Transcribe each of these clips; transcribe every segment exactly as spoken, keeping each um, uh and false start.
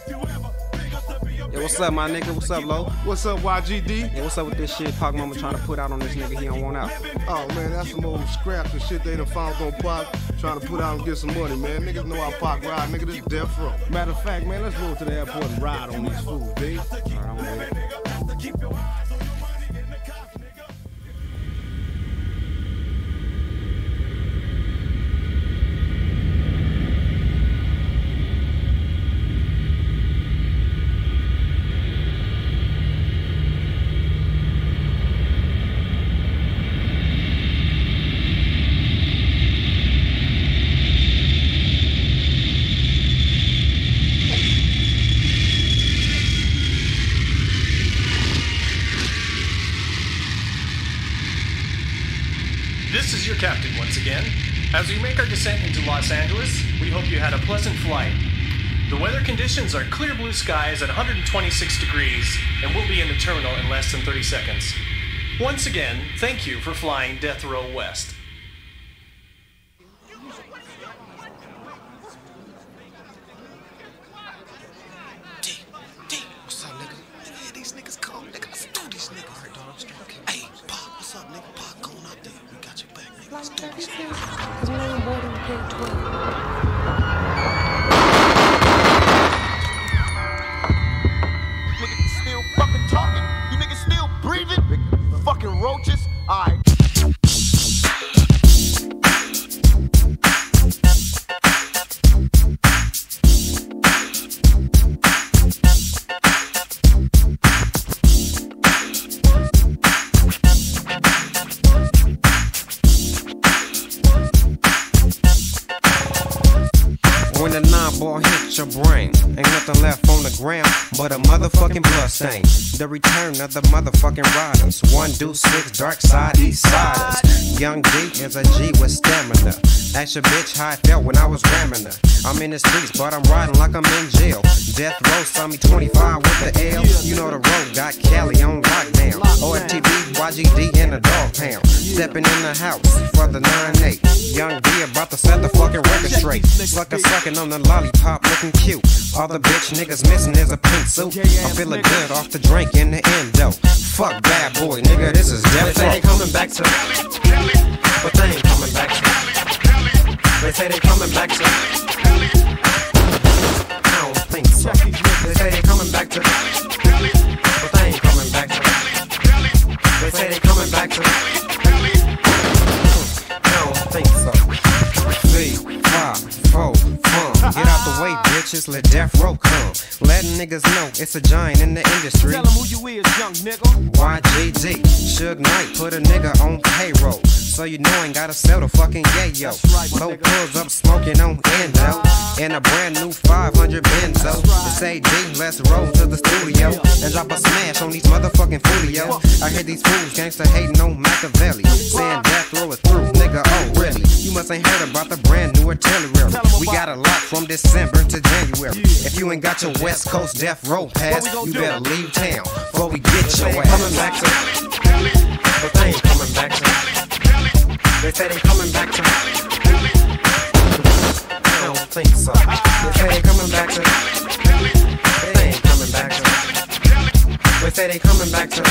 Yeah, what's up, my nigga? What's up, Lo? What's up, Y G D? Yeah, what's up with this shit Pac Mama trying to put out on this nigga he don't want out? Oh, man, that's some old scraps and shit they done found on Pac, trying to put out and get some money, man. Niggas know how Pac ride, nigga, this death row. Matter of fact, man, let's roll to the airport and ride on these fools, B. All right, I'm with it. This is your captain once again. As we make our descent into Los Angeles, we hope you had a pleasant flight. The weather conditions are clear blue skies at one hundred twenty-six degrees, and we'll be in the terminal in less than thirty seconds. Once again, thank you for flying Death Row West. D, D, what's up, nigga? Nigga, these niggas come, nigga. Let's do these niggas. All right, dog, I'm straight. Okay. Hey, Pac, what's up, nigga? Pac, going out there. We got your back, nigga. Let's do these niggas. Cause when I'm bored, I'm paid twelve. Niggas still fucking talking. You niggas still breathing? Fucking roaches? Alright. When the nine ball hits your brain, ain't nothing left on the ground but a motherfucking blood stain. The return of the motherfucking riders. One deuce six, dark side, east siders. Young D is a G with stamina. Ask your bitch how I felt when I was ramming her. I'm in the streets, but I'm riding like I'm in jail. Death row saw me twenty-five with the L. You know the road got Cali on lockdown. O F T B, Y G D in the dog pound. Stepping in the house for the nine eight. Young D about to set the fucking record straight. Sucker sucking on the lollipop, looking cute. All the bitch niggas missing is a pink suit. I'm feeling good off the drink in the endo. Fuck bad boy, nigga, this is death row. They say they coming back to, but they ain't coming back to. They say they coming back to, I don't think so. They say they coming back to, but they ain't coming back to. They say they coming back to, I don't think so. Three, five, four, fun. Get out the way, bitches, let death row come. Letting niggas know it's a giant in the industry. Tell them who you is, young nigga. Y G D, Suge Knight put a nigga on payroll. So you know I ain't gotta sell the fucking yayo. Right, Low pulls up smoking on endo. In a brand new five hundred Benzo. It's A D, let's roll to the studio and drop a smash on these motherfucking foolio. I hear these fools gangsta hating on Machiavelli, saying death row is through, nigga, oh really? You must ain't heard about the brand new artillery. We got a lot from December to January. If you ain't got your West Coast death row pass, you better leave town before we get your ass. Coming back to, but they ain't coming back to. They say they coming back to, I don't think so. They say they coming back to, they ain't coming back to. They say they coming back to,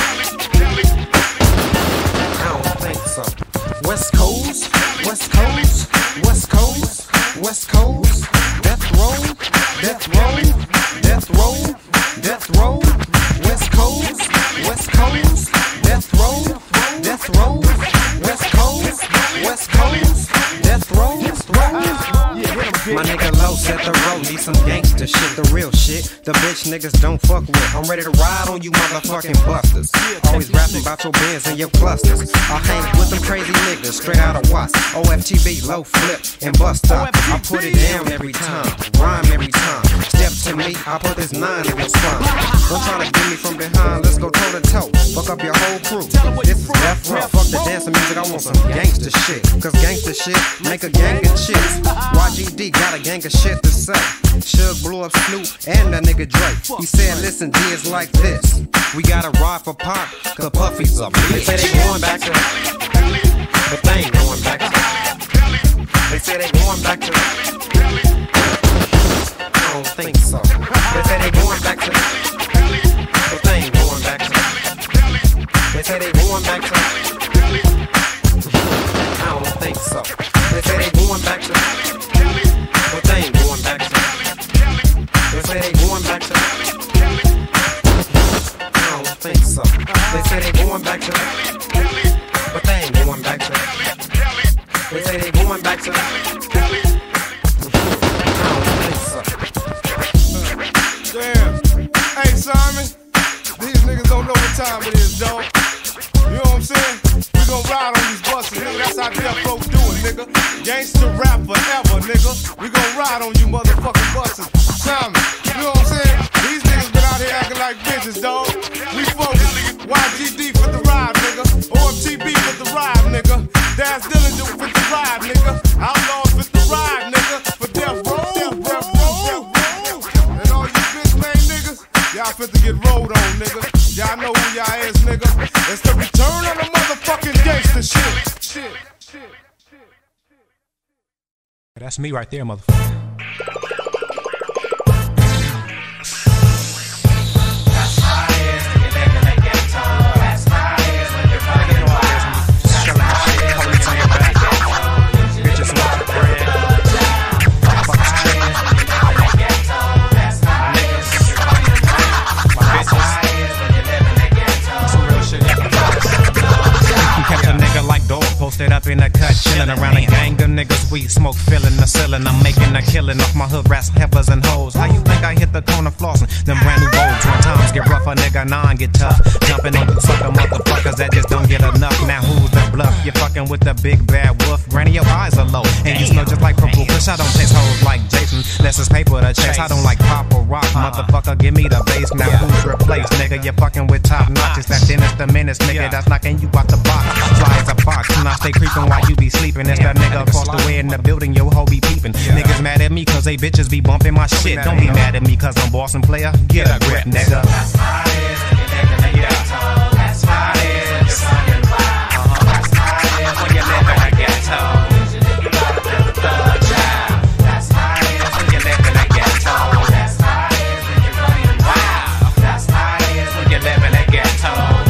I don't think so. West Coast, West Coast, West Coast, West Coast, Death Row, Death Row, Death Row, Death Row, West Coast, West Coast, Death Row, Death Row, West Coast, West Coast, Death Row, Death Row. My nigga Low set the road, need some gangster shit, the real shit. The bitch niggas don't fuck with. I'm ready to ride on you motherfucking busters. Always rapping about your bins and your clusters. I hang with them crazy niggas straight out of Watts. O F T B, low flip and bust up. I put it down every time, rhyme every time. Step to me, I put this nine in your spine. Don't try to get me from behind, let's go toe to toe. Fuck up your whole crew. This is death row. Fuck the dancing music, I want some gangster shit. Cause gangster shit make a gang of chicks. Y G D got a gang of shit to say. Suge blew up Snoop and that nigga Drake. He said, listen, D, it's like this. We gotta ride for Pac, cause Puffy's a bitch. They say they going back to, but they ain't going back to. They say they going back to, I don't think so. They say they nigga. We gon' ride on you motherfucking buses. Simon, you know what I'm saying? These niggas been out here acting like bitches, dog. We focused. Y G D for the ride, nigga. O M T B for the ride, nigga. Daz Dillinger for the ride, nigga. Outlaws for the ride, nigga. For death row, death row, death row. And all you bitch made niggas, y'all fit to get rolled on, nigga. Y'all know who y'all is, nigga. It's the return of the motherfucking gangster shit. Shit. Shit. That's me right there, motherfucker. Posted up in the cut, chillin' around a gang of niggas, weed smoke fillin' the ceiling. I'm making a killin' off my hood rats, peppers and hoes. How you think I hit the corner flossin'? Them brand new roads, when times get rough, a nigga nine get tough. Jumpin' on you sucker motherfuckers that just don't get enough. Now who's the bluff? You're fucking with the big bad wolf. Granny, your eyes are low, and you smell just like purple kush. I don't taste hoes like Jason, less is paper to chase. I don't like pop or rock, motherfucker, give me the bass. Now who's replaced, nigga? You're fucking with top notches. That Dennis the Menace, nigga, that's knocking you out the box. Fly as a fox, and I stay creepin' while you be sleeping. It's that nigga across the way in the building, yo ho be peeping. Niggas mad at me cause they bitches be bumping my shit. Don't be mad at me cause I'm bossing player. Get a grip, nigga. That's how it is, nigga. That's how it is. That's how it is when you live in a ghetto. You gotta live the child. That's how it is when you live in a ghetto. That's how it is when you're running wild. That's how it is when you live in a ghetto.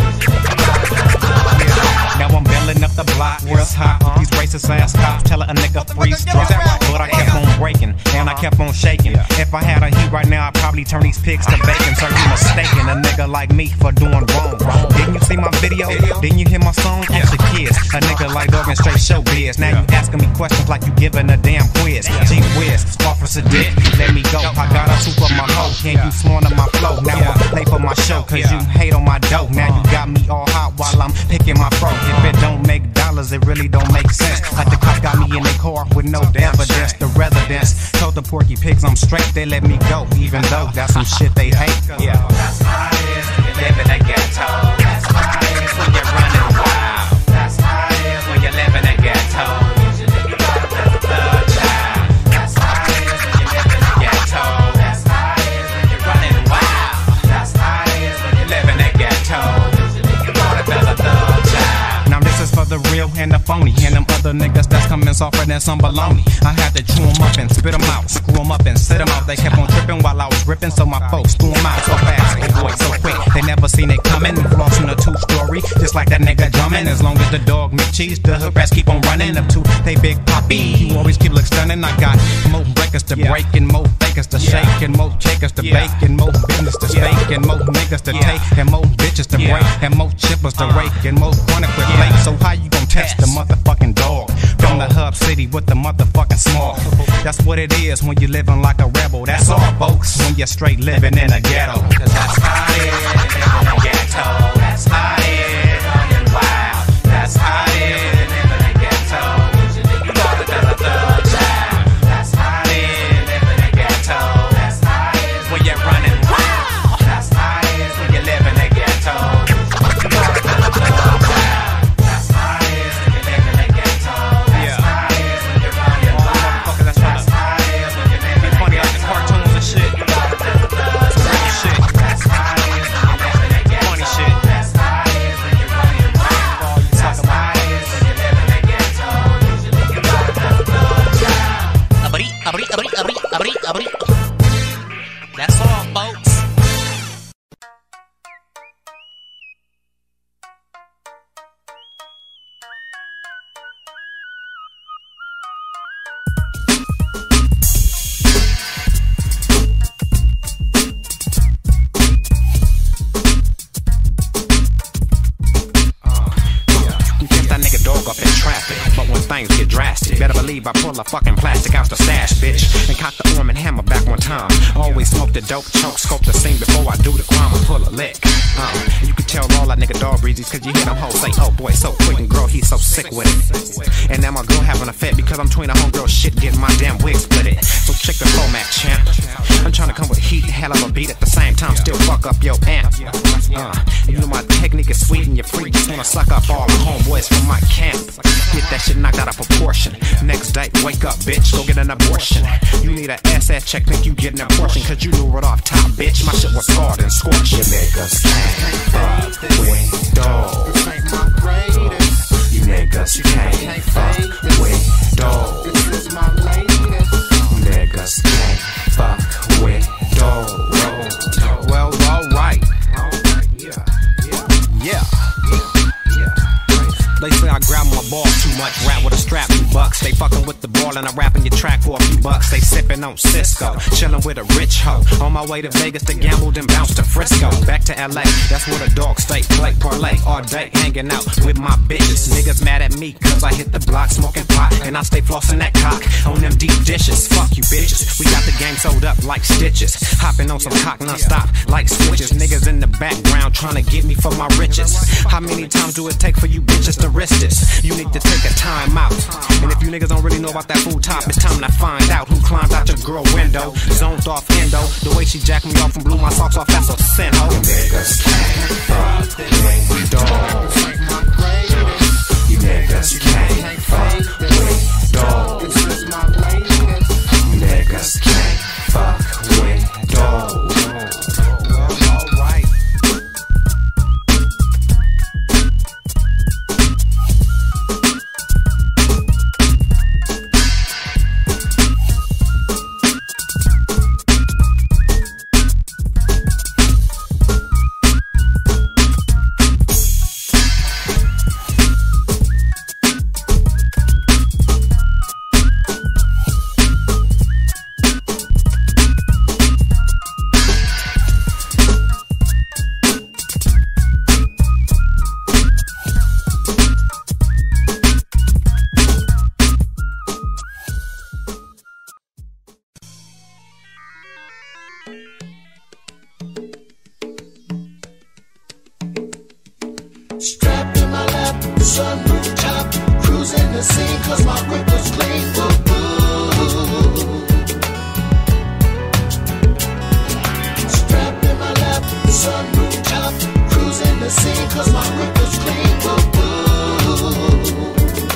Now I'm building up the block where it's hot. These racist ass cops tellin' a nigga freeze drop. But I kept on breaking and I kept on shaking. If I had a heat right now, I'd probably turn these pigs to bacon. So you mistaken a nigga like me for doing wrong. Didn't you see my video? Didn't you hear my song? Ask the kids. A nigga like Dogg and straight showbiz. Now you asking me questions like you giving a damn quiz. Gee whiz, Officer Dick, let me go. I got a soup up my hoe. Can you slander my flow? Now I play for my show cause you hate on my dough. Now you got me all hot while I'm picking my fro. If it don't make dollars, it really don't make sense. Like the cop got me in their car with no evidence. The residents told the Porky Pigs I'm straight, they let me go, even though that's some shit they hate. Yeah, that's how it is when you live in a ghetto. That's how it is when you're running wild. That's how it is when you live in a ghetto. You gotta live the child. That's how it is when you live in a ghetto. That's how it is when you're running wild. That's how it is when you live in a ghetto. You gotta live the child. Now this is for the real and the phony, and them other niggas that's coming softer than some baloney. I had to chew them up and spit them out, screw them up and sit them out. They kept on tripping while I was ripping, so my folks threw them out so fast, oh boy, so quick. They never seen it coming, flossing a two-story, just like that nigga drumming. As long as the dog make cheese, the hood rats keep on running up to they big poppy. You always keep look stunning. I got more breakers to break and more fakers to shake and more shakers to bake and more business to stake and more niggas to take and more bitches to break and more chippers to rake and more corner with flake. So how you gon' test the motherfucking dog from the hub city with the motherfucking small? That's what it is when you living like a rebel. That's all, folks, when you're straight living in a ghetto. Cause that's how it is living in a ghetto. That's how it is running wild. That's how it is living in a ghetto. You gotta do the thug child. That's how it is living in a ghetto. That's how it is when you're running wild. That's how it is when you live in a ghetto. You gotta do the thug child. That's how it is when you live in a ghetto. That's how it is when you're running wild. That's how it is when you live in a funny like the cartoons and shit. You gotta do the thug child. That's how it is when you live in a ghetto. Funny shit. That's how it is when you're running wild. That's how it is when you live in a ghetto. You gotta do the thug child. Abri, abri, abri, abri, abri, abri. That's all, folks. Up in traffic, but when things get drastic, better believe I pull a fucking plastic out the stash, bitch, and cock the arm and hammer back one time. Always smoke the dope, choke, scope the scene before I do the crime and pull a lick. Uh, you can tell all that nigga dog breezies, cause you hear them hoes say, oh boy, so quick, and girl, he's so sick with it. And now my girl having a fit because I'm between a homegirl shit, getting my damn wig split it. So check the format, champ. I'm trying to come with heat, hell of a beat at the same time, still fuck up your amp. Uh, you know my technique is sweet and you're free, just wanna suck up all the homeboys from my camp. Get that shit knocked out of proportion. Next day, wake up, bitch, go get an abortion. You need an S S check, think you getting a portion, cause you knew it off top, bitch. My shit was scarred and scorched. You niggas can't fuck with dog. You niggas can't fuck with dog. You niggas can't fuck with dog. Well, alright. Yeah. They say I grab my ball too much, rap with a strap, you bucks. They fucking with the ball and I rapping your track for a few bucks. They sipping on Cisco, chilling with a rich hoe. On my way to Vegas to gamble, then bounce to Frisco. Back to L A, that's where the dog stay. Play parlay all day, hanging out with my bitches. Niggas mad at me cause I hit the block smoking pot, and I stay flossing that cock on them deep dishes. Fuck you bitches, we got the game sold up like stitches. Hopping on some cock non-stop like switches. Niggas in the background trying to get me for my riches. How many times do it take for you bitches to risk this? You need to take a time out. And if you niggas don't really know about that food top, it's time to find out who climbed out your girl window. Zoned off endo, the way she jacked me off and blew my socks off, that's a sin, ho. You niggas can't fuck with dog. You niggas can't fuck with dog. You niggas can't fuck with dog. Strapped in my lap, sunroof top, cruising the scene cause my whip was clean. Woo-hoo. Strapped in my lap, sunroof top, cruising the scene cause my whip was clean. Woo-hoo.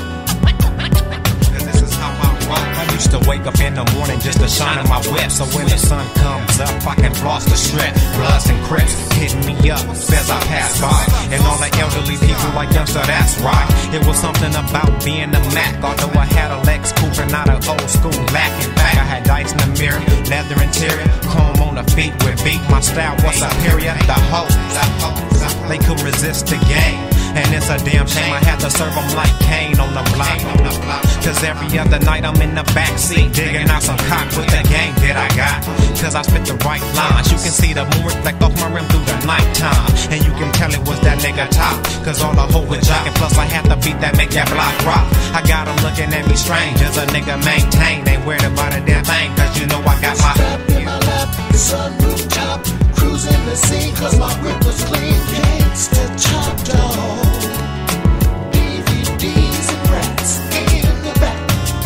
This is how I rock. I used to wake up in the morning just to shine in my whip, so when the sun comes up I can floss the strip. Bloods and Crips hitting me up as I pass by, and all the elderly people like youngster, that's right. It was something about being a Mac, although I had a Lex Coupe and not an old school back and back. I had dice in the mirror, leather interior, chrome on the feet with beat. My style was superior. The hoes, they couldn't resist the game. And it's a damn shame I had to serve them like Kane on the block. Cause every other night I'm in the backseat digging out some cock with the game that I got. Cause I spit the right lines. You can see the moon reflect off my rim through the nighttime, and you can tell it was that nigga top, cause all the hoe was jocking. Plus I had the beat that make that block rock. I got them looking at me strange as a nigga maintain. Ain't worried about a damn thing, cause you know I got my Strapped in my lap, sunroof top, cruising the scene cause my whip was clean. Gangsta top dog, D V Ds and rats in the back.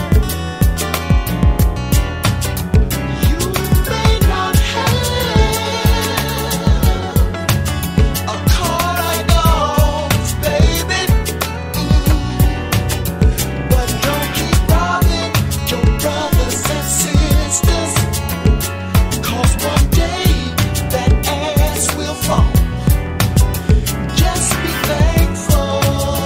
You may not have a car like ours, baby, mm. But don't keep robbing your brothers and sisters, cause one day that ass will fall. Just be thankful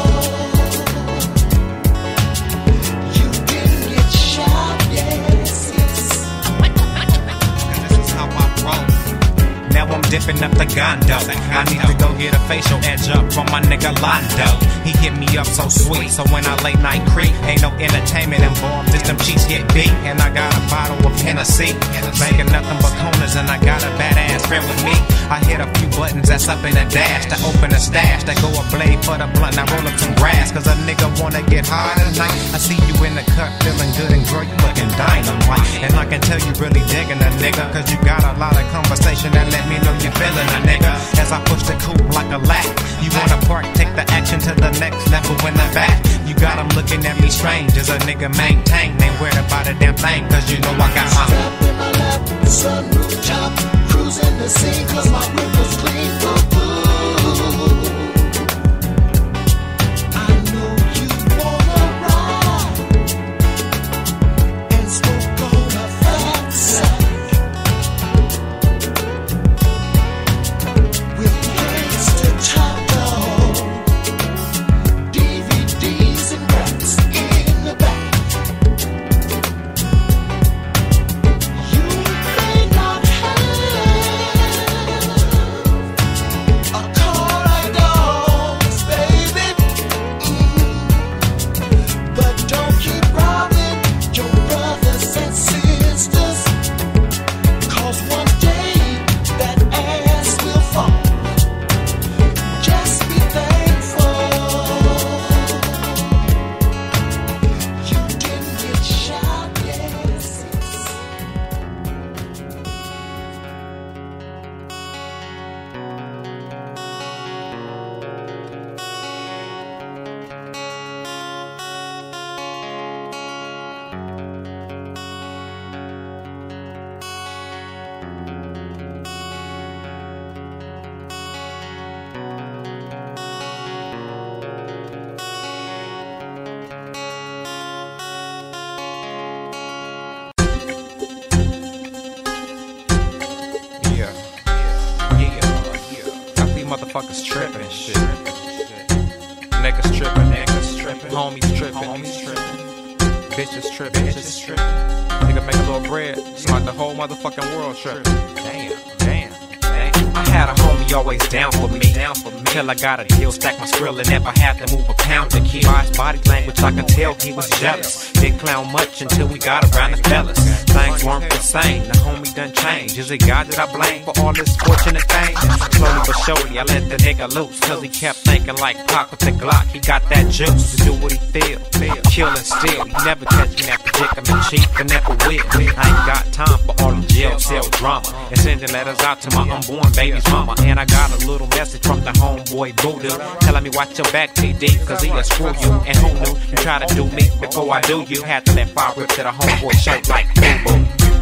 you didn't get shot, yes, yes. This is how I roll. Now I'm dipping up the gondo. I need to go get a facial edge up from my nigga Londo. He hit me up so sweet, so when I late night creep, ain't no entertainment involved, just them cheeks get beat. And I got a bottle of Hennessy, making nothing but corners, and I got a badass friend with me. I hit a few buttons that's up in the dash to open a stash that go a blade for the blunt. Now roll up some grass, cause a nigga wanna get high tonight. I see you in the cut feeling good and girl, you looking dynamite. And I can tell you really digging a nigga, cause you got a lot of conversation that let me know you feeling a nigga. As I push the coupe like a lack, you wanna park, take the action to the next level in the back. You got them looking at me strange as a nigga maintain. Ain't worried about a damn thing, cause you know I got my Step in my lap, the sunroof top, cruising the scene, cause my whip was clean. Boo-boo. I know you wanna ride and smoke on a fat sack with gangsta top dog, D V Ds and rats in the back. You may not have a car like dogs, baby, mm, but don't keep robbing your brothers and sisters, cause one day that ass will fall. Just be thankful you didn't get shot, yes. Yeah, yeah, yeah. I see motherfuckers tripping and shit. Niggas tripping, niggas tripping, homies tripping, homies tripping, bitches tripping, bitches tripping. Nigga make a little bread, it's like the whole motherfucking world tripping. Damn, damn, damn. I had a homie always down for me, down for me. Till I got a deal, stack my skrill and never had to move a pound to keep. By his body language, I could tell he was jealous. Didn't clown much until we got around the fellas. Things weren't the same, the homie done changed. Is it God that I blame for all this fortunate things? Slowly but surely, I let the nigga loose, cause he kept thinking like Pac with the Glock. He got that juice to do what he feel, feel, kill and steal. He never catch me in that predicament, cheap and never will. I ain't got time for all the jail cell drama and sending letters out to my unborn baby's mama. And I got a little message from the homeboy Voodoo telling me watch your back, T D, cause he'll screw you. And who knew you try to do me before I do you? Had to let fire rip to the homeboy shirt like boom boom.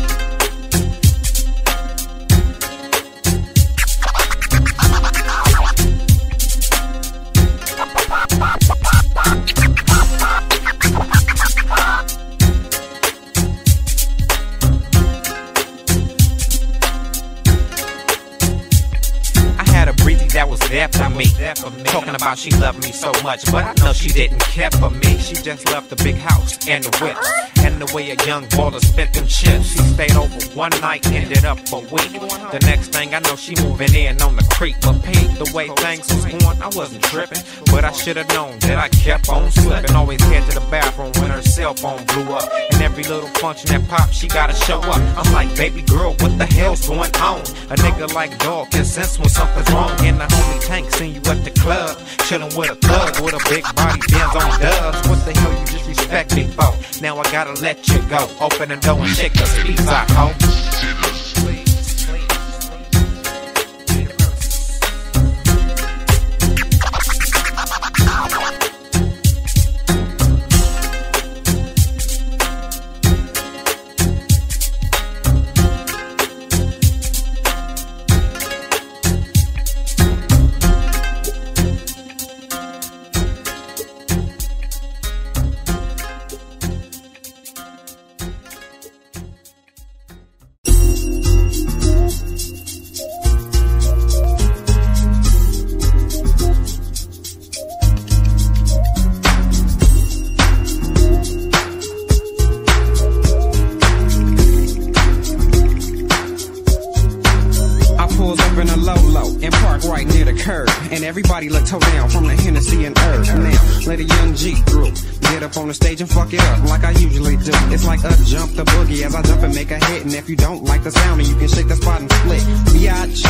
That was there for me. Talking about she loved me so much, but I know she didn't care for me. She just loved the big house and the whips and the way a young baller spent them chips. She stayed over one night, ended up a week. The next thing I know, she moving in on the creek. But Pete, the way things was going, I wasn't tripping, but I should have known that I kept on slipping. Always head to the bathroom when her cell phone blew up, and every little function that popped, she gotta show up. I'm like, baby girl, what the hell's going on? A nigga like Dog can sense when something's wrong. And the homie Tank seen you at the club, chillin' with a thug with a big body, Benz on dubs. What the hell you just respect me for? Now I gotta let you go. Open the door and shake the speeds out, ho. Everybody look toe down from the Hennessy and herb. Now, let a young G through. Get up on the stage and fuck it up like I usually do. It's like up jump the boogie as I jump and make a hit. And if you don't like the sound, then you can shake the spot and split. Biatch,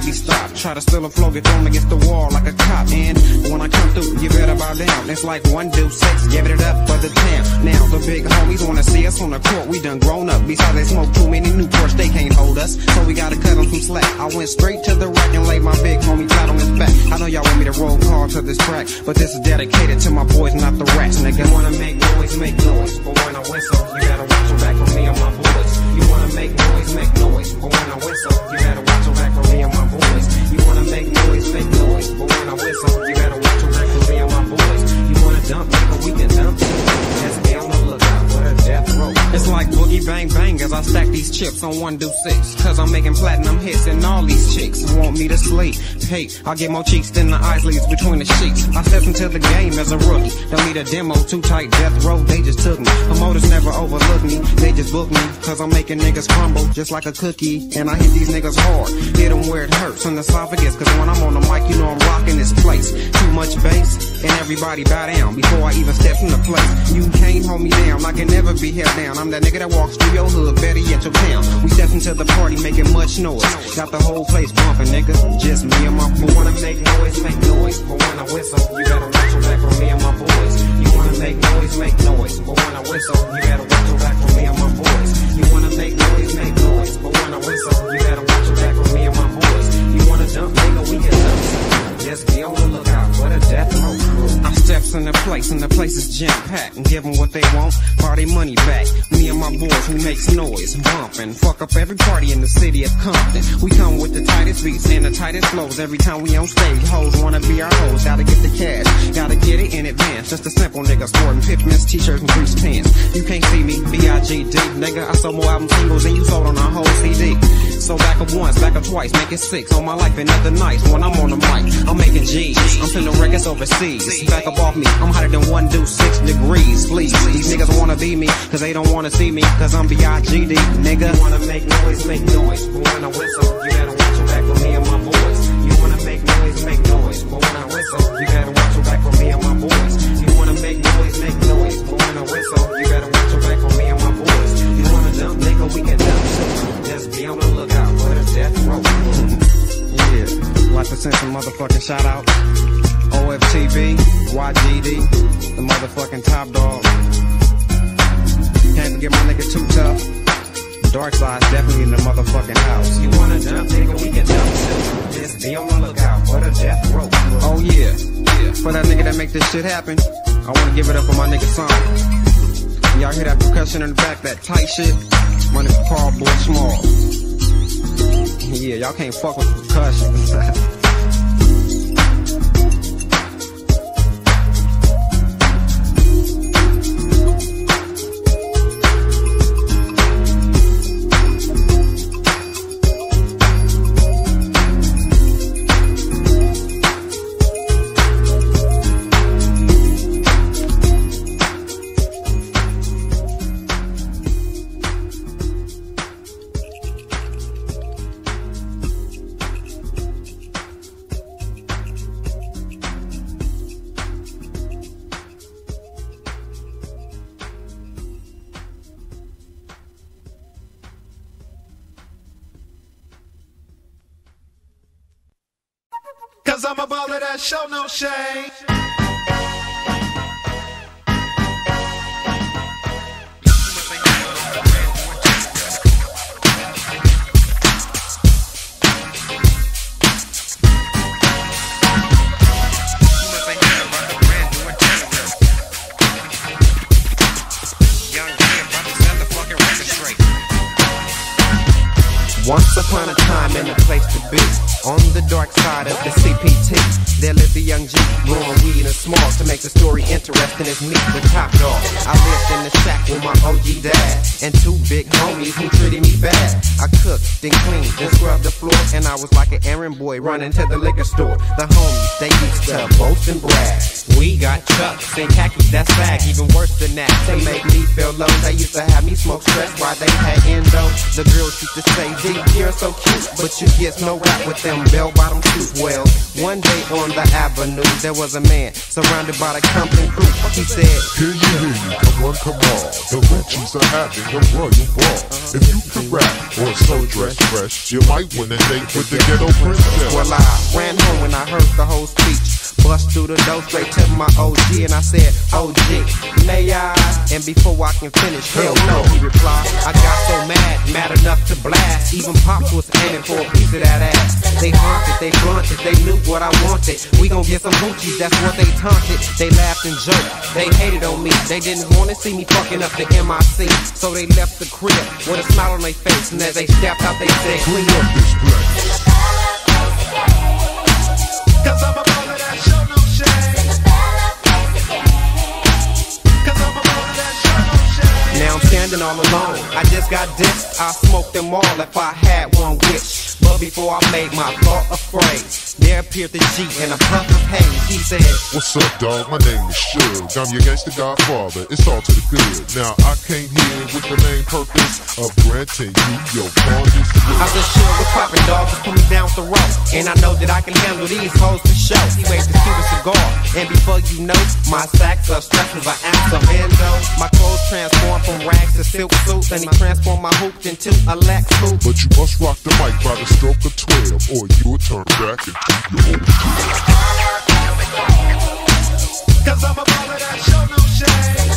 be stopped. Try to steal a flow, get thrown against the wall like a cop. And when I come through, you better bow down. It's like one do six, give it up for the town. Now the big homies wanna see us on the court. We done grown up. Besides they smoke too many Newports, they can't hold us. So we gotta cut them some slack. I went straight to the rack and laid my big homie flat on his back. I know y'all want me to roll hard to this track, but this is dedicated to my boys, not the rats. Nigga, you wanna make noise, make noise. But when I whistle, you gotta watch your back for me and my boys. You wanna make noise, make noise. But when I whistle, you gotta watch your back for me and my boys. You wanna make noise, make noise. But when I whistle, you gotta watch your back for me and my boys. You wanna dump, nigga, we can dump. Just be on the lookout for the death row. It's like boogie bang bang as I stack these chips on one do six. Cause I'm making platinum hits and all these chicks want me to sleep. Hey, I get more cheeks than the eyes leaves between the sheets. I stepped into the game as a rookie. Don't need a demo, too tight, death row, they just took me. Promoters never overlook me, they just book me. Cause I'm making niggas crumble just like a cookie. And I hit these niggas hard, hit them where it hurts on the esophagus. Cause when I'm on the mic, you know I'm rocking this place. Too much bass, and everybody bow down before I even step in the place. You can't hold me down, I can never be held down. I'm that nigga that walks through your hood, better yet your town. We step into the party making much noise. Got the whole place bumping, nigga. Just me and my boys. Wanna make noise, make noise. But when I whistle, you gotta watch your back for me and my boys. You wanna make noise, make noise. But when I whistle, you gotta watch your back for me and my boys. You wanna make noise, make noise. But when I whistle, you gotta watch your back for me and my boys. You wanna dump, nigga, we can dump. Just be on the lookout for the death row crew. I steps in the place, and the place is jam-packed. And give them what they want, party money back. Me and my boys, we makes noise, bumping. Fuck up every party in the city of Compton. We come with the tightest beats and the tightest flows. Every time we on stage, hoes wanna be our hoes. Gotta get the cash, gotta get it in advance. Just a simple nigga sporting Pipmans, t-shirts, and grease pants. You can't see me, B I G D, nigga. I sold more album singles than you sold on a whole C D. So back up once, back up twice, make it six. On my life ain't nothing nice when I'm on the mic. I'm making G's, I'm sending records overseas. Back up off me, I'm hotter than one do six degrees. Please, these niggas wanna be me, cause they don't wanna see me, cause I'm B I G D, nigga. You wanna make noise, make noise. But when I whistle, you gotta watch your back for me and my boys. You wanna make noise, make noise. But when I whistle, you gotta watch your back for me and my boys. You wanna make noise, make noise. But when I whistle, you gotta watch your back for me and my boys. You wanna dump, nigga, we can dump. Just be on the lookout for the death row. Yeah, like to send some motherfucking shout out. O F T B, Y G D, the motherfucking top dog. Can't forget my nigga Too Tough. Dark Side's definitely in the motherfucking house. You wanna jump, nigga, we can jump too. Just be on the lookout for the death row. Oh yeah, yeah. For that nigga that make this shit happen, I wanna give it up for my nigga Sonic. Y'all hear that percussion in the back, that tight shit? My nigga Paul Boy Small. Yeah, y'all can't fuck with percussion. Cause I'm a baller that show no shame. Once upon a time and a place to be, on the dark side of the C P T, there lived a young G, growing weed and small. To make the story interesting is me, the top dog. I lived in the shack with my O G dad and two big homies who treated me bad. I cooked, then cleaned, then scrubbed the floor, and I was like an errand boy running to the liquor store. The homies, they used to boast and brag. We got chucks and khakis, that's bag. Even worse than that, to make me feel low, they used to have me smoke stress while they had endo. The girls used to say, D, you're so cute, but you get no rap with them bell-bottom shoes. Well, one day on the avenue, there was a man surrounded by the company crew. He said, hear you, hear you, come on, come on. The richies are having a royal ball. If you can rap or so dress fresh, you might win a date with the ghetto princess. Well, I ran home when I heard the whole speech. Bust through the door straight to my O G, and I said, O G, may I? And before I can finish, hell no, he replied. I got so mad, mad enough to blast. Even Pops was aiming for a piece of that ass. They haunted, they blunted, they knew what I wanted. We gon' get some hoochies, that's what they taunted. They laughed and joked, they hated on me. They didn't wanna see me fucking up the M I C. So they left the crib with a smile on their face. And as they stepped out, they said, clean up this place. Cause I'm a baller that show no shame. Cause I'm a baller that show no shame. Now I'm standing all alone. I just got dissed. I smoked them all if I had one wish. But before I made my thought a phrase, there appeared the G in a puff of haze. He said, what's up, dog? My name is Suge. I'm your gangster godfather. It's all to the good. Now I came here with the main purpose of granting you your fondest wish. I said, Suge, what's poppin', dog? Just put me down with the rope, and I know that I can handle these hoes for show. He waved his Cuban cigar, and before you know, my sacks of stress was an ounce of endo. My clothes transformed from rags to silk suits, and he transformed my hoops into a lax hoop. But you must rock the mic by the stroke of twelve, or you'll turn back into your old shit. Cause I'm a baller that show no shame.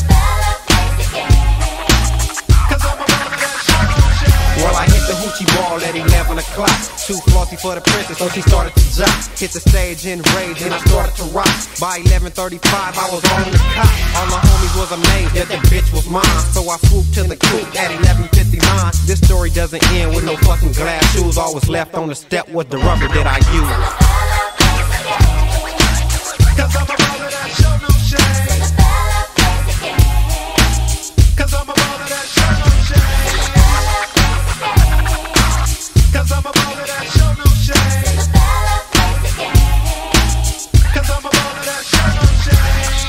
Cause I'm a baller that show no shame. Well, I hit the hoochie ball at eleven o'clock. Too flossy for the princess, so she started to jock. Hit the stage in rage, and I started to rock. By eleven thirty-five, I was on the cop. All my homies was amazed that the bitch was mine. So I swooped to the coupe at eleven fifty-nine. This story doesn't end with no fucking glass shoes. All was left on the step was the rubber that I used. Cause I'm a baller that show no shame. Cause I'm a baller that show no shame. Cause I'm a baller that show no shame. Cause I'm a baller that show no shame.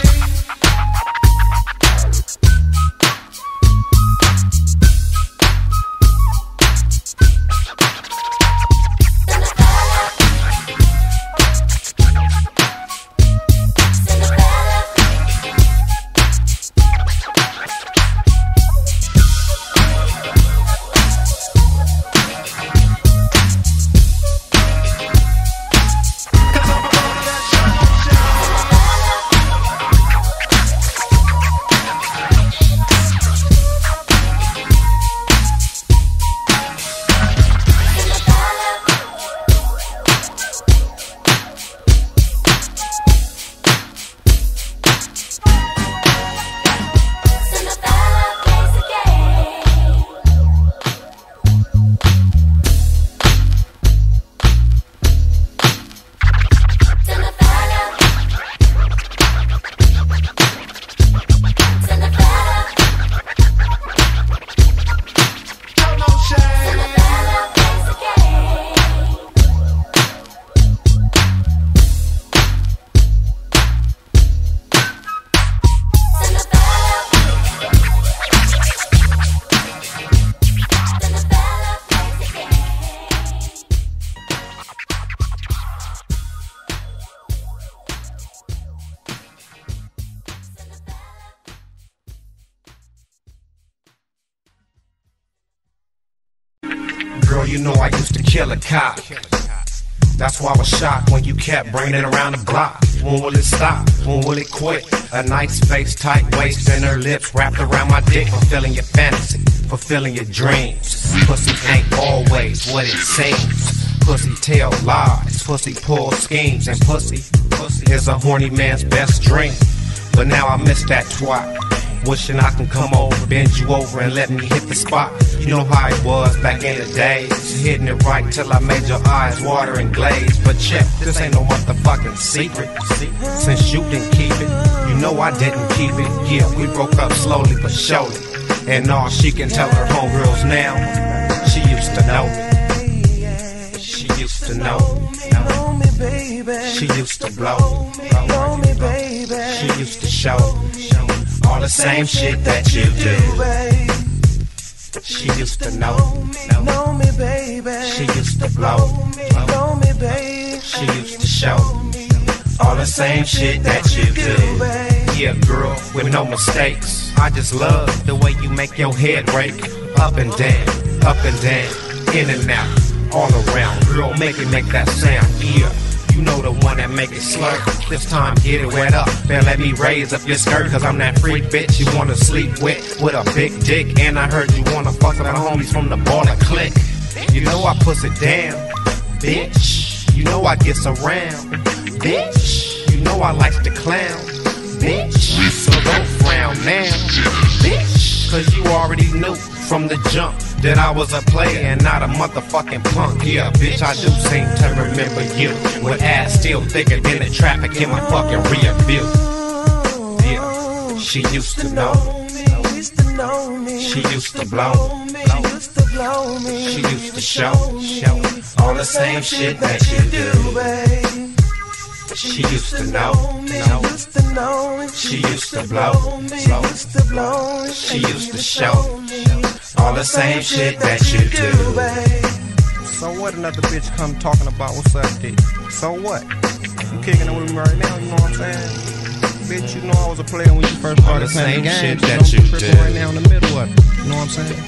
Girl, you know I used to kill a cop. That's why I was shocked when you kept bringing it around the block. When will it stop? When will it quit? A nice face, tight waist, and her lips wrapped around my dick, fulfilling your fantasy, fulfilling your dreams. Pussy ain't always what it seems. Pussy tell lies, pussy pull schemes, and pussy, pussy is a horny man's best dream. But now I miss that twat. Wishing I can come over, bend you over, and let me hit the spot. You know how it was back in the days, hitting it right till I made your eyes water and glaze. But check, this ain't no motherfucking secret. Since you didn't keep it, you know I didn't keep it. Yeah, we broke up slowly but surely, and all she can tell her homegirls now, she used to know me. She used to know me. She used to blow me. She used to show me all the same shit that you do. She used to know, know me, baby. She used to blow, blow me, baby. She used to show all the same shit that you do. Yeah, girl, with no mistakes. I just love the way you make your head rake up and down, up and down, in and out, all around. Girl, girl, make it make that sound, yeah. You know the one that make it slurp. This time get it wet up. Then let me raise up your skirt, cause I'm that freak bitch you wanna sleep with, with a big dick. And I heard you wanna fuck with the homies from the baller clique. You know I puss it down, bitch. You know I gets around, bitch. You know I like to clown, bitch. So don't frown now, bitch. Cause you already knew from the jump that I was a player and not a motherfucking punk. Yeah, bitch, I do seem to remember you with ass still thicker than the traffic in my fucking rear view. Yeah, she used to know. She used to blow. She used to show, show all the same shit that you do. She used to know, know. She used to blow, blow. She used to show all the same shit that you do. So what? Another bitch come talking about what's up, dick. So what? You kicking it with me right now? You know what I'm saying? Bitch, you know I was a player when you first started playing the game. Shit that you do. Right now in the middle of it. You know what I'm saying?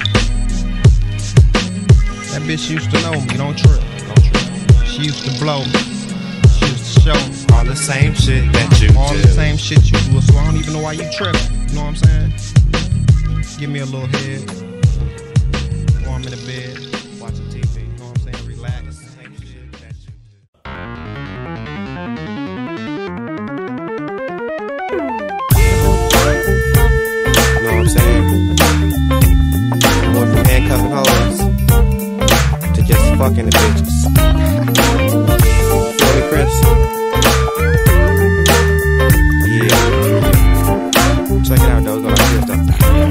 That bitch used to know me. Don't trip. Don't trip. She used to blow me. She used to show me all the same shit that you all do. All the same shit you do. So I don't even know why you tripping. You know what I'm saying? Give me a little head. While I'm in the bed watching T V. You know what I'm saying? Relax. Same shit that you You know what I'm saying? Went from handcuffing hoes to just fucking the bitches. Feel me, Chris? Yeah. Check it out, though. Go like this, though.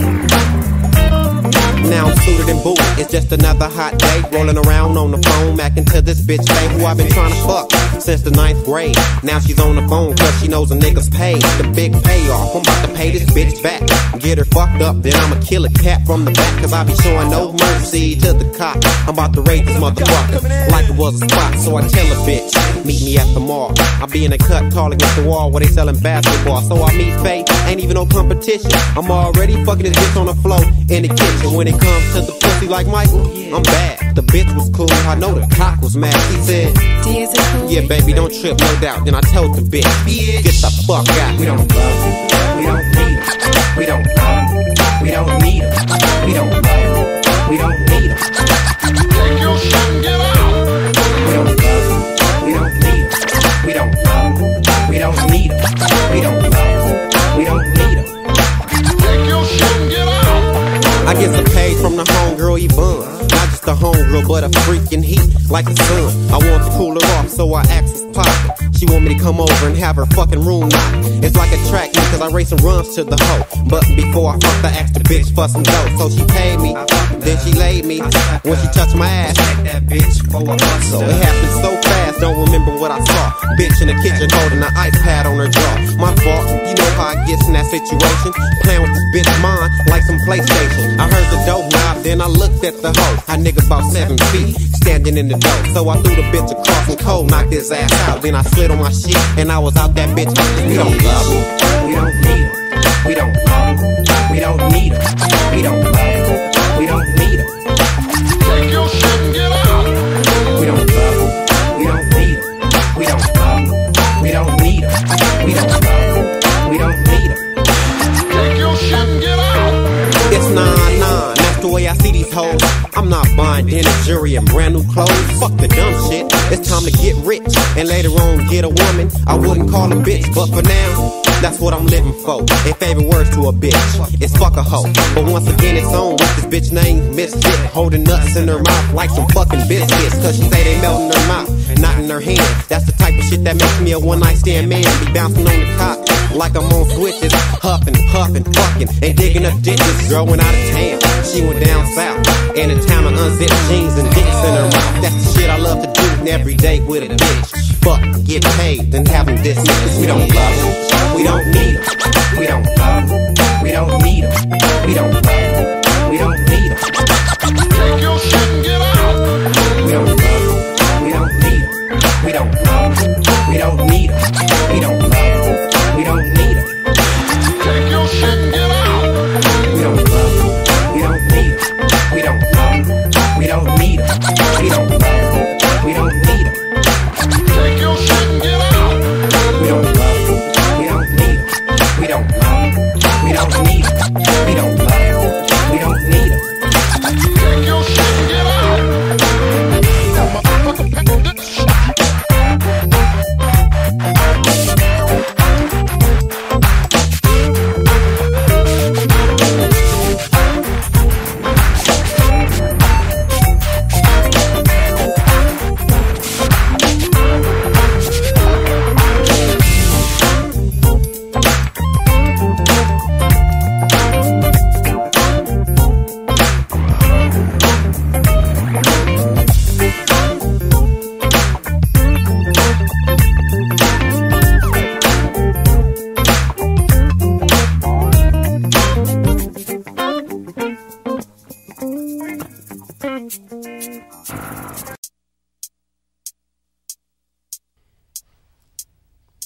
Now I'm suited and booted, it's just another hot day. Rolling around on the phone, macking to this bitch babe who I've been trying to fuck since the ninth grade. Now she's on the phone cause she knows a nigga's paid. The big payoff, I'm about to pay this bitch back. Get her fucked up, then I'ma kill a cat from the back. Cause I be showing no mercy to the cop. I'm about to raid this motherfucker like it was a spot. So I tell a bitch, meet me at the mall. I be in a cut tall against the wall where they selling basketball. So I meet Faye, ain't even no competition. I'm already fucking this bitch on the floor in the kitchen. When it comes to the pussy like Michael, I'm bad. The bitch was cool, I know the cock was mad. She said, yeah baby, don't trip, no doubt. Then I told the bitch, get the fuck out. We don't love, we don't need it. We don't love, we don't need it. We don't love, we don't need it. Take your shit and get out. We don't love, we don't need it. We don't love, we don't need it. We don't love, we don't need it. Take your shit and get out. I get some page from the homegirl Yvonne. Not just a homegirl, but a freaking heat like the sun. I want to cool her off, so I asked this poppin'. She want me to come over and have her fucking room knock. It's like a track meet, cause I race and runs to the hoe. But before I fucked, I asked the bitch for some dough. So she paid me, then she laid me. When she touched my ass, that bitch for a so it happened so fast, don't remember what I saw. Bitch in the kitchen holding an ice pad on her jaw. My fault, you know how I gets in that situation. Playing with this bitch mind like some PlayStation. I heard the dope knob, then I looked at the hoe. I nigga about seven feet, standing in the door. So I threw the bitch across and cold, knocked his ass out. Then I slid on my shit, and I was out that bitch. We don't love him, we don't need him. We don't love him, we don't need him. We don't love him, we don't need him. Take your shit and get out. We don't love him, we don't need him. We don't love him, we don't need him. We don't love him, we don't need him. Take your shit and get out. It's nine nine, that's the way I see these hoes. I'm not buying dinner, jury, and brand new clothes. Fuck the dumb shit. It's time to get rich and later on get a woman. I wouldn't call a bitch, but for now, that's what I'm living for. In favorite words to a bitch, it's fuck a hoe. But once again, it's on with this bitch named Misfit, holding nuts in her mouth like some fucking biscuits. Cause she say they melt in her mouth, not in her hand. That's the type of shit that makes me a one night stand man. Be bouncing on the cop like I'm on switches, huffing, puffing, fucking, and digging up ditches. Girl went out of town, she went down south, in a town of unzipped jeans and dicks in her mouth. That's the shit I love to do every day with a bitch. Fuck, get paid, then have them dismissed. We don't love them, we don't need them. We don't love them, we don't need them. We don't love them, we don't need them. Take your shit and get out. We don't love them, we don't need them. We don't love them, we don't need them. We don't love them, we don't need them. Take your shit and get out. We don't love them, we don't need them. We don't love them, we don't need them. We don't love them, we don't need them.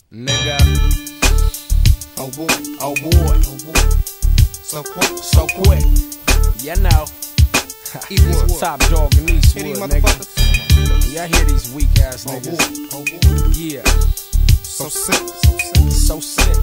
Nigga. Oh boy, oh boy, oh boy. So quick, so quick. You know. Eastwood. Top dog in Eastwood, nigga. Yeah, I hear these weak ass niggas. Oh boy, oh boy. Yeah. So sick, so sick, so sick.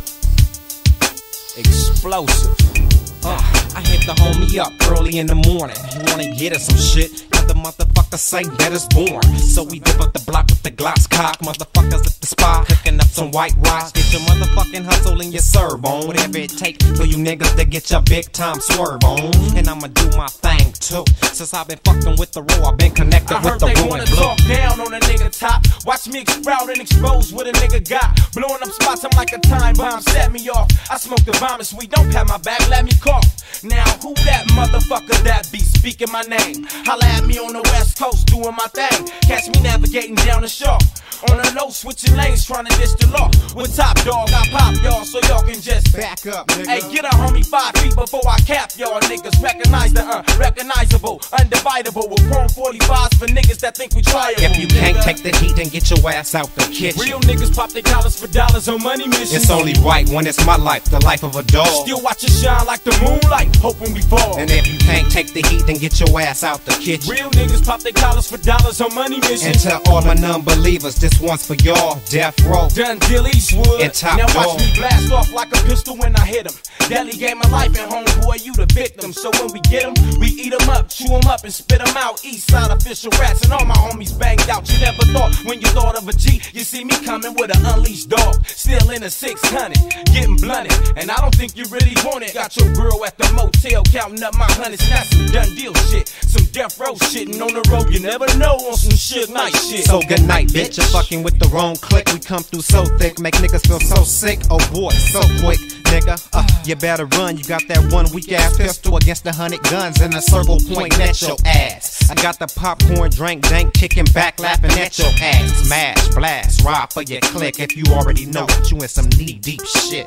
Explosive. Uh, I hit the homie up early in the morning. You wanna get us some shit? Got the motherfucker say that it's born. So we dip up the block with the Glocks cock. Motherfuckers at the spot cooking up some white rocks. Get your motherfucking hustle and your serve on. Whatever it take for you niggas to get your big time swerve on. And I'ma do my thing too. Since I've been fucking with the raw, I've been connected I with the heard raw they wanna and blue. talk down on a nigga top. Watch me explode and expose what a nigga got. Blowing up spots, I'm like a time bomb. Set me off. I smoke the vomit sweet. Don't pat my back, let me cough. Now who that motherfucker that be speaking my name? Holla at me on the west coast doing my thing. Catch me navigating down the shore. On the low, switching lanes, trying to dish the law. With top dog, I pop y'all so y'all can just back up, nigga. Hey, get a homie five feet before I cap y'all niggas. Recognize the unrecognizable, undividable. With chrome forty-fives for niggas that think we tryable. If you can't take the heat, then get your ass out the kitchen. Real niggas pop their collars for dollars on money missions. It's only right when it's my life, the life of a dog. Still watch it shine like the moonlight, hoping we fall. And if you can't take the heat, then get your ass out the kitchen. Real niggas pop their collars for dollars on money missions. And to all my non-believers, this one's for y'all. Death row, done deal Eastwood. And top now dog. Watch me blast off like a pistol when I hit him. Deli gave my life and homeboy, you the victim. So when we get him, we eat him up, chew him up and spit him out. Eastside official rats and all my homies banged out. You never thought when you thought of a G, you see me coming with an unleashed dog. Still in a six hundred, getting blunted. And I don't think you really want it. Got your girl at the motel counting up my hundreds. Not some done deal shit, some death row shit. And on the road you never know on some Suge Knight shit. So good night, bitch. You're fucking with the wrong click. We come through so thick, make niggas feel so sick. Oh boy, so quick, nigga. Uh, you better run. You got that one weak ass pistol against the hundred guns in a circle pointing at your ass. I got the popcorn drink, dank, kicking back, laughing at your ass. Smash, blast, ride for your click. If you already know that you in some knee deep shit.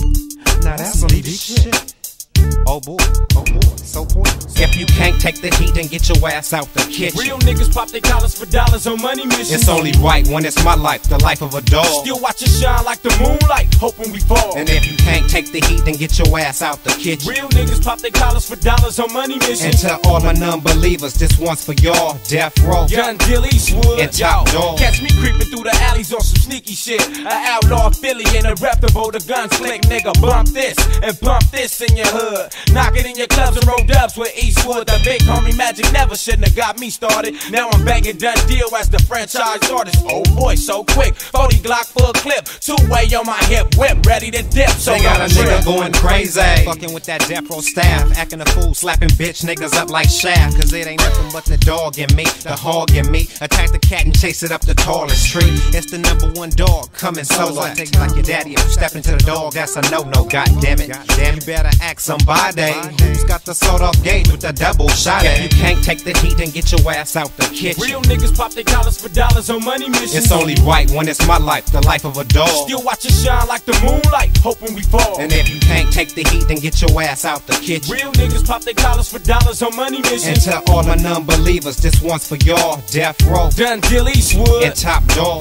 Now that's some deep shit. Oh boy, oh boy, so boy. If you can't take the heat, then get your ass out the kitchen. Real niggas pop their collars for dollars on money missions. It's only right when it's my life, the life of a dog. Still watch it shine like the moonlight, hoping we fall. And if you can't take the heat, then get your ass out the kitchen. Real niggas pop their collars for dollars on money missions. And to all my non-believers, this one's for y'all. Death row, Done deal Eastwood. And top dog. Catch me creeping through the alleys on some sneaky shit. An outlaw Philly and a reputable, the guns click, nigga. Bump this and bump this in your hood. Knock it in your clubs and roll dubs with Eastwood. The big homie Magic never shouldn't have got me started. Now I'm banging Done Deal as the franchise artist. Oh boy, so quick. forty Glock full clip. Two way on my hip, whip ready to dip. So they got a trip. nigga going crazy. Fucking with that death row staff. Acting a fool, slapping bitch niggas up like Shaft. Cause it ain't nothing but the dog in me, the hog in me. Attack the cat and chase it up the tallest tree. It's the number one dog coming solo. Take it like your daddy. If you step into the dog, that's a no-no. God damn it. Damn, you better act somebody. Who's got the sawed off gauge with the double shot? If you can't take the heat, then get your ass out the kitchen. Real niggas pop their collars for dollars on money missions. It's only right when it's my life, the life of a dog. Still watch it shine like the moonlight, hoping we fall. And if you can't take the heat, then get your ass out the kitchen. Real niggas pop their collars for dollars on money missions. And to all my non-believers, this one's for y'all. Death row, Done deal Eastwood. And top dog.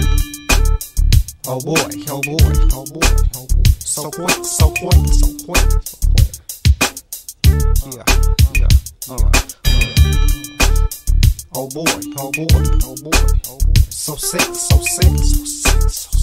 Oh boy, oh boy, oh boy, oh boy. So quick, so quick, so quick, so quick. Yeah, yeah, alright. Oh boy, oh boy, oh boy, oh boy. So sick, so sick, so sick, so sick.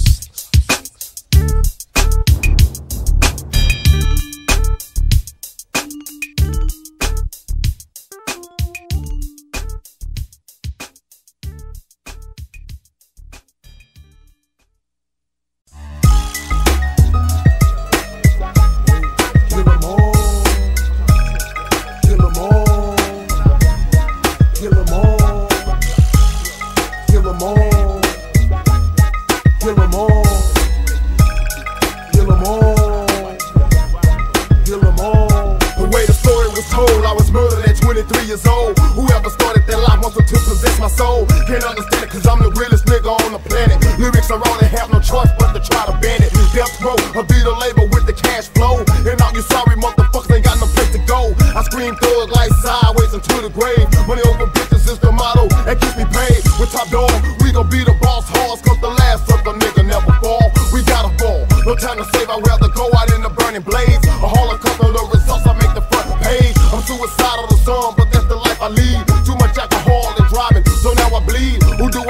Years old. Whoever started that life wants to possess my soul. Can't understand it cause I'm the realest nigga on the planet. Lyrics are all they have no choice but to try to ban it. Death row, I'll be the label with the cash flow. And all you sorry motherfuckers ain't got no place to go. I scream thug like sideways into the grave. Money over bitches is the motto that keeps me paid. With top dog, we gon' be the boss horse cause the last sucker nigga never fall. We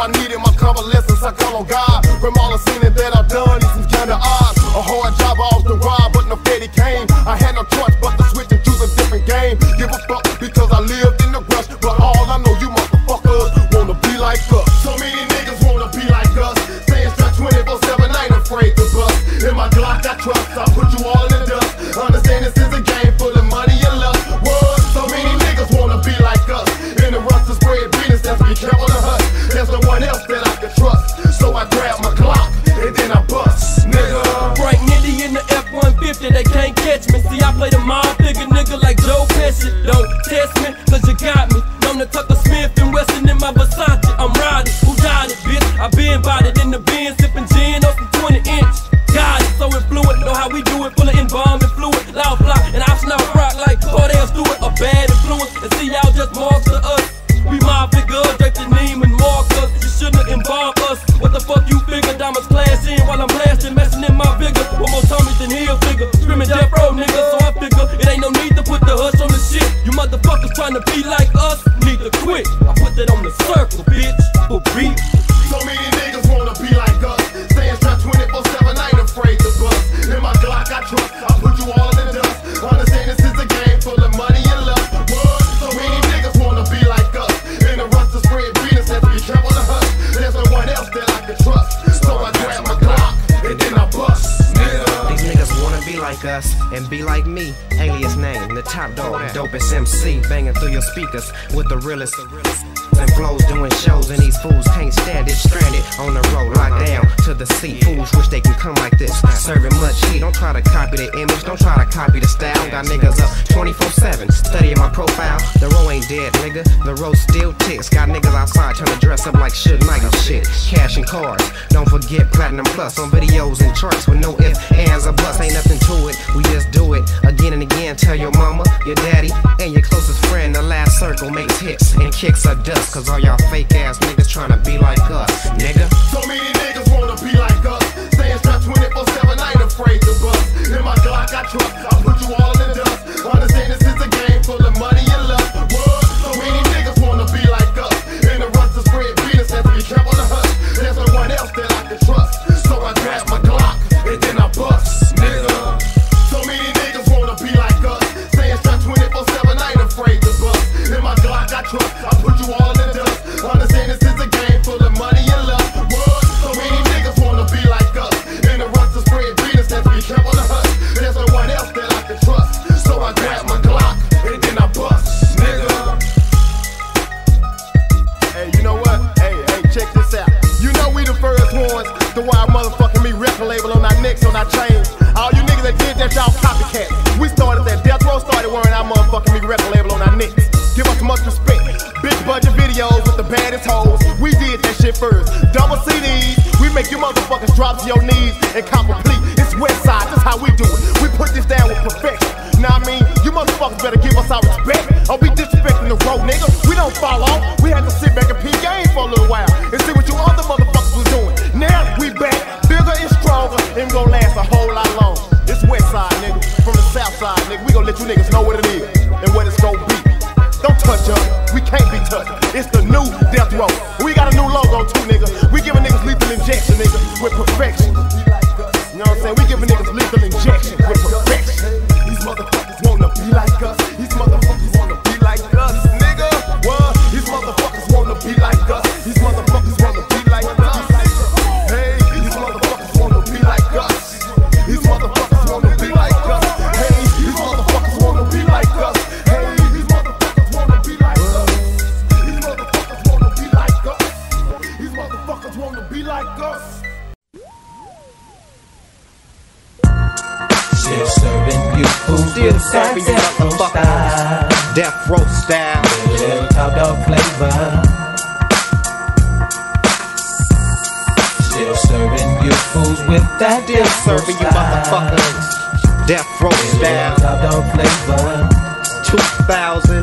needed my convalescence, I call on God. From all the sinning that I've done, it seems kinda odd. A hard job, I often robbed, but no Fetty came. I had no choice but to switch and choose a different game. Give a fuck because I lived in the rush, but all I know you motherfuckers wanna be like us. So many niggas wanna be like us, staying strapped twenty-four seven, I ain't afraid to bust. In my Glock I trust, I put you all in the dust. Understand this is a game full of money and lust. What? So many niggas wanna be like us. In the rust to spread business, that's be careful to hush. There's no one else that I can trust. So I grab my Glock and then I bust, nigga. Frank Nitty in the F one fifty, they can't catch me. See, I play the mob figure nigga like Joe Pesci. Don't test me, cause you got me. Known to Tucker Smith and Weston in my Versace. I'm riding, who died it, bitch? I been bodied in the bin, sipping gin on some twenty inch. Got it, so influent, know how we do it, full of embalming fluid. Loud fly, and I snap rock like Cordell Stewart. A bad influence, and see y'all just marks to us. We mob figures, draped in Neiman Marcus. You shouldn't embalm us. What the fuck you figure? Diamonds clashing while I'm blasting, messing in my vigor. One more Tommy than he'll figure. Screaming death row, nigga, so I figure it ain't no need to put the hush on the shit. You motherfuckers trying to be like us, need to quit. I put that on the circle, bitch, for beat. So many niggas wanna be like us, staying strapped twenty-four seven, I ain't afraid to bust. In my Glock I trust, I put you all in the dust. Understand this is a game full of money and lust. What? So many niggas wanna be like us, in the rust to spread business, have to be careful to hush. There's no one else that I can trust, so I grab my Glock and then I bust, nigga. These niggas wanna be like us and be like me. Alias name, the top dog, dopest M C, banging through your speakers with the realest and flows, doing shows, and these fools can't stand it. Stranded on the road, locked down to the seat. Fools wish they can come like this, serving much heat. Don't try to copy the image, don't try to copy the style. Got niggas up twenty-four seven, studying my profile. The row ain't dead, nigga, the row still ticks. Got niggas outside trying to dress up like Suge Knight and shit. Cash and cards, don't forget platinum plus on videos and charts with no ifs, ands, or buts. Ain't nothing to it, we just do it again and again. Tell your mama, your daddy, and your closest friend the last circle makes hits and kicks up dust. Cause all y'all fake ass niggas tryna be like us, nigga. So many niggas wanna be like us, staying strapped twenty-four seven, I ain't afraid to bust. In my Glock I trust, I put you all in the dust. Understand this is a game full of money and lust. What? So many niggas wanna be like us, in the rust to spread business, have to be careful to hush. There's no one else that I can trust, so I grab my Glock and then I bust, nigga. So many niggas wanna be like us, staying strapped twenty-four seven, I ain't afraid to bust. In my Glock I trust, I put you all in the dust. Understand this is a game full of money and love. What? So many niggas wanna be like us, in the rust to spread business, have to be careful to hush. There's no one else that I can trust, so I grab my Glock and then I bust, nigga. Hey, you know what? Hey, hey, check this out. You know we the first ones to wear motherfucking me record label on our necks, on our chains. All you niggas that did that, y'all copycats. We started that, Death Row started wearing our motherfucking me record label on our necks. Give us much respect. Big budget videos with the baddest hoes. We did that shit first. Double C Ds. We make you motherfuckers drop to your knees and cop complete. It's West Side. That's how we do it. We put this down with perfection. Know what I mean? You motherfuckers better give us our respect, or we disrespecting the road, nigga. We don't fall off. We had to sit back and peep game for a little while and see what you other motherfuckers was doing. Now we back, bigger and stronger, and we gon' last a whole lot longer. It's West Side, nigga. From the South Side, nigga. We gon' let you niggas know what it is and what it's gon' be. Don't touch us, we can't be touched. It's the new Death Row. We got a new logo too, nigga. We giving niggas lethal injection, nigga, with perfection. You know what I'm saying? We giving niggas lethal injection with perfection. These motherfuckers wanna be like us. These motherfuckers wanna be like us, nigga. What? These motherfuckers wanna be like us. These motherfuckers wanna be like us. Hey, these motherfuckers wanna be like us. These motherfuckers wanna be like us. Hey, these motherfuckers wanna be like us. Hey. Still serving you food, still serving you motherfuckers. Death Row style, little top dog flavor. Still serving you foods with that still serving you motherfuckers. Death Row style, top dog flavor. two thousand.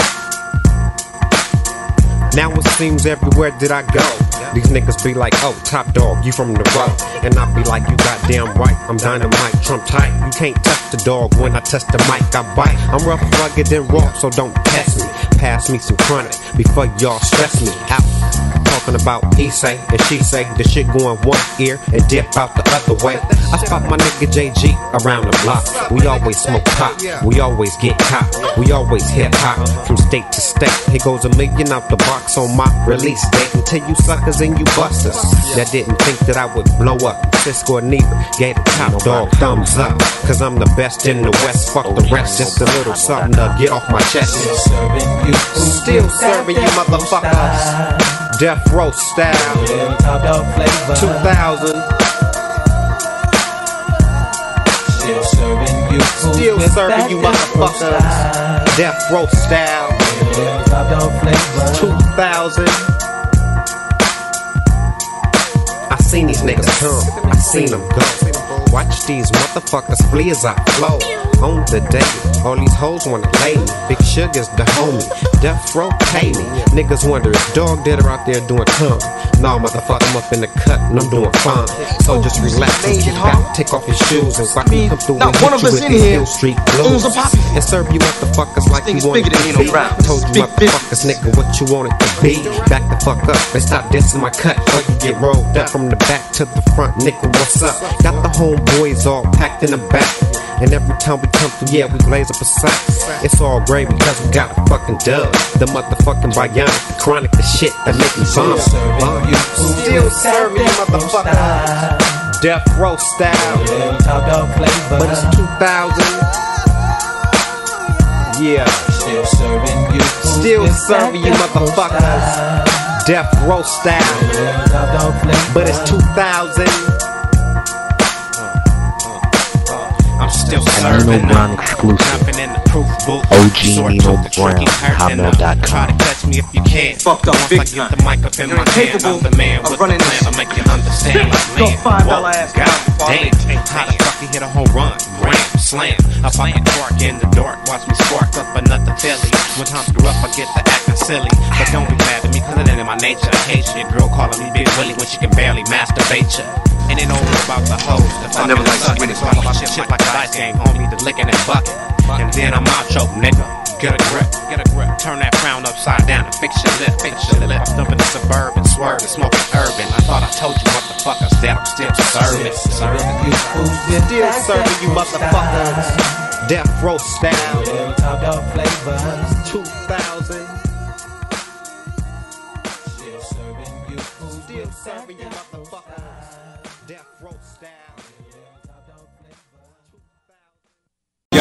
Now it seems everywhere that I go, these niggas be like, oh, top dog, you from the road. And I be like, you goddamn right, I'm dynamite, Trump tight. You can't touch the dog when I touch the mic, I bite. I'm rough, rugged, and raw, so don't test me. Pass me some chronic before y'all stress me out. Talk talking about he say and she say the shit going one ear and dip out the other way. I spot my nigga J G around the block. We always smoke pot, we always get caught, we always hip hop from state to state. Here goes a million out the box on my release date. Until you suckers and you busters that didn't think that I would blow up. Cisco and Neva gave the top dog thumbs up, cause I'm the best in the West. Fuck the rest, just a little something to get off my chest. Still serving you motherfuckers, death row style, two thousand. Still serving you, still serving you motherfuckers, death row style, two thousand. I seen these niggas come, I seen them go. Watch these motherfuckers flee as I flow. On the day, all these hoes wanna lay me. Big Sugar's the homie, death row pay me. Niggas wonder if Dog did her out there doing cum. Nah, motherfucker, I'm up in the cut and I'm doing fine. So just relax and get back, take off your shoes and watch me come through and hit you with these Hill Street blues and serve you motherfuckers like you wanted to be. Told you motherfuckers, nigga, what you wanted to be. Back the fuck up and stop dissing my cut or you get rolled up from the back to the front, nigga, what's up? Got the homeboys all packed in the back. And every time we come through, yeah, we blaze up a sight. It's all great because we got a fucking dub. The motherfucking bionic, the chronic, the shit that make me bomb. Still serving you motherfuckers, death row style. But it's two thousand. Yeah. Still serving you. Still serving you motherfuckers, death row style. But it's two thousand. I'm still serving Brown exclusive. in the proof booth. O G Nino Brown, hotmail dot com. Try to catch me if you can. Fucked up big time. The mic up in my hand. I'm the man with the plan. I make you understand. Go five dollar ass guy. Damn, how the fuck he hit a home run? Ram, slam. I find the dark in the dark. Watch me spark up another Philly. When times grew up, I get the acting silly. But don't be mad at me, cause it ain't in my nature. I hate you. Girl calling me Big Willie when she can barely masturbate you. And it don't worry about the hoes, the fucking and the sucking. It's all about shit like a dice game, homie, the licking and bucket. And then I'm out, yo, nigga. Get a grip, get a grip. Turn that frown upside down and fix your lip, fix your lip. I'm dumping the suburban, swerving, smoking urban. I thought I told you motherfuckers that I'm still serving. Serving you, still serving you motherfuckers. Death row style, two thousand. Still serving you, still serving you motherfuckers. Death row style. Yo,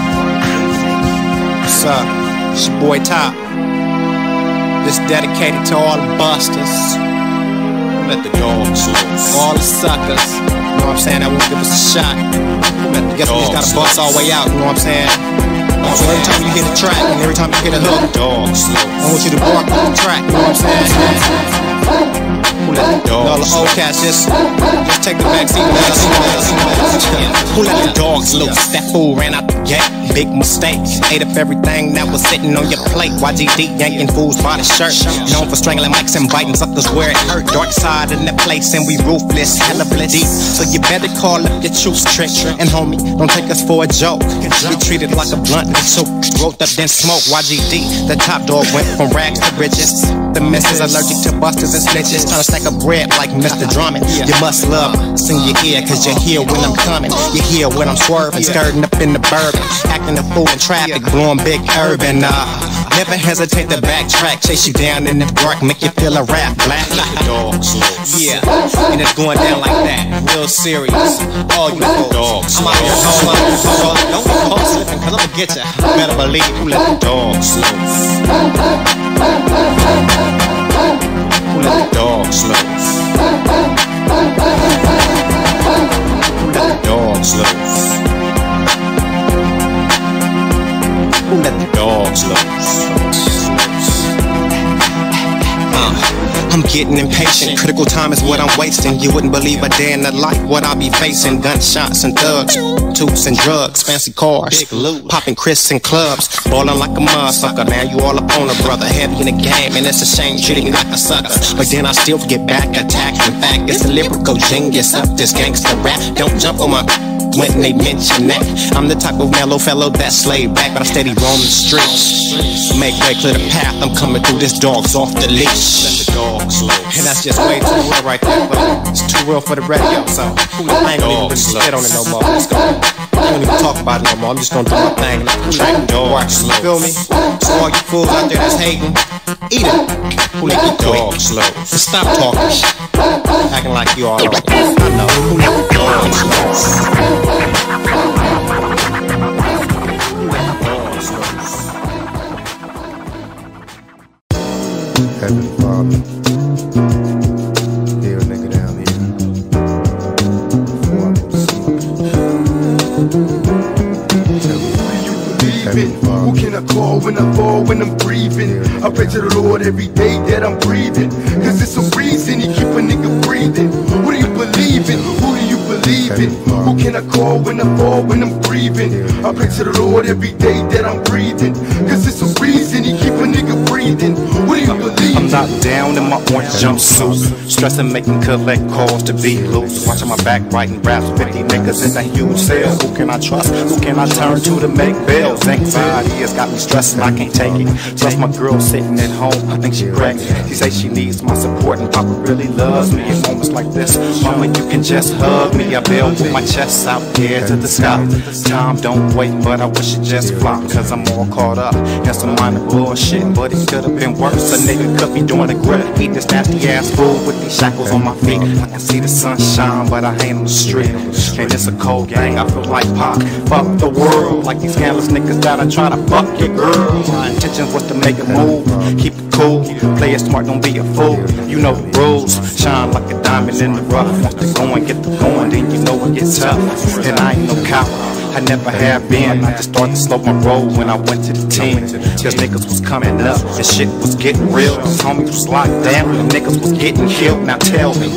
what's up? It's your boy Top. This dedicated to all the busters. Let the dogs loose. All the suckers. You know what I'm saying? That won't give us a shot. Let the, guess we just gotta bust our way out. You know what I'm saying? So every time you hit a track and every time you hit a hook, dogs loose. I want you to bark on the track. You know what I'm saying? Who let the dogs all the old cats just, just take the back seat and let us, let us, let us. Who let the dogs loose? That fool ran out the gate. Big mistake. Ate up everything that was sitting on your plate. Y G D yanking fools by the shirt. Known for strangling mics and biting suckers where it hurt. Dark side in that place and we ruthless. Hella deep. So you better call up your truce trick. And homie, don't take us for a joke. We treat it like a blunt and so rolled up then smoke. Y G D, the top dog went from rags to riches. The missus allergic to busters and snitches. Trying to stack a bread like Mister Drummond. You must love us in your ear cause you hear when I'm coming. You hear when I'm swerving, skirting up in the bourbon. Acting a fool in traffic, blowing big urban. Uh, never hesitate to backtrack. Chase you down in the dark, make you feel a rap black. Dogs loose. Yeah, and it's going down like that. Real serious. All you dogs. I'm out here home, so don't be caught slipping cause I'ma get ya. Better believe who let the dogs loose. Who let the dogs loose? Who let the dogs loose? Who let the dogs loose? Uh, I'm getting impatient. Critical time is what I'm wasting. You wouldn't believe a day in the life what I'll be facing. Gunshots and thugs, toots and drugs, fancy cars, popping Chris in clubs, balling like a motherfucker. Now you all up on a brother, heavy in the game, and it's a shame treating me like a sucker. But then I still get back attacked. In fact, it's a lyrical genius up this gangster rap. Don't jump on my when they mention that. I'm the type of mellow fellow that's laid back, but I steady roam the streets. Make way clear the path, I'm coming through, this dog's off the leash. Let the dogs loose. And that's just way too real right there, but it's too real for the radio, so I ain't gonna even spit on it no more. Let's go. I don't even talk about it no more, I'm just gonna do my thing and I'm dogs, you feel me? So all you fools out there that's hating, eat it. Who let the dogs slow? So stop talking shit, acting like you all know. I know. Who let the dogs slow? Heaven Father, hear a nigga down here. Before I go sleep. Heaven Father, who can I call when I fall, when I'm breathing? I pray to the Lord every day that I'm breathing, cause it's a reason he keep a nigga breathing. Who do you believe in? Who do you believe in? Who can I call when I fall, when I'm breathing? I pray to the Lord every day that I'm breathing, cause it's a reason he keep a nigga breathing. Who do you believe in? I'm knocked down in my orange jumpsuit, stressing making collect calls to be loose. Watching my back writing raps, fifty niggas in that huge cell. Who can I trust? Who can I turn to to make bills? Anxiety has got me stressing, I can't take it. Plus my girl sitting at home, I think she pregnant. She say she needs my support and Papa really loves me. In moments like this, mama, you can just hug me. I bail with my chest out here to the sky. Time don't wait, but I wish it just flopped, cause I'm all caught up in some minor bullshit. But it could have been worse, a nigga could be doing a grip. Eat this nasty ass food with these shackles on my feet. I can see the sunshine, but I ain't on the street. And it's a cold gang, I feel like Pac. Fuck the world, like these scandalous niggas that are trying to fuck your girl. My intentions was to make a move, keep it cool, play it smart, don't be a fool. You know the rules, shine like a diamond in the rough. Once the going, get the going, then you know it gets tough. And I ain't no coward, I never have been. I just started to slow my roll when I went to the team. Cause niggas was coming up and shit was getting real. Cause homies was locked down and niggas was getting killed. Now tell me,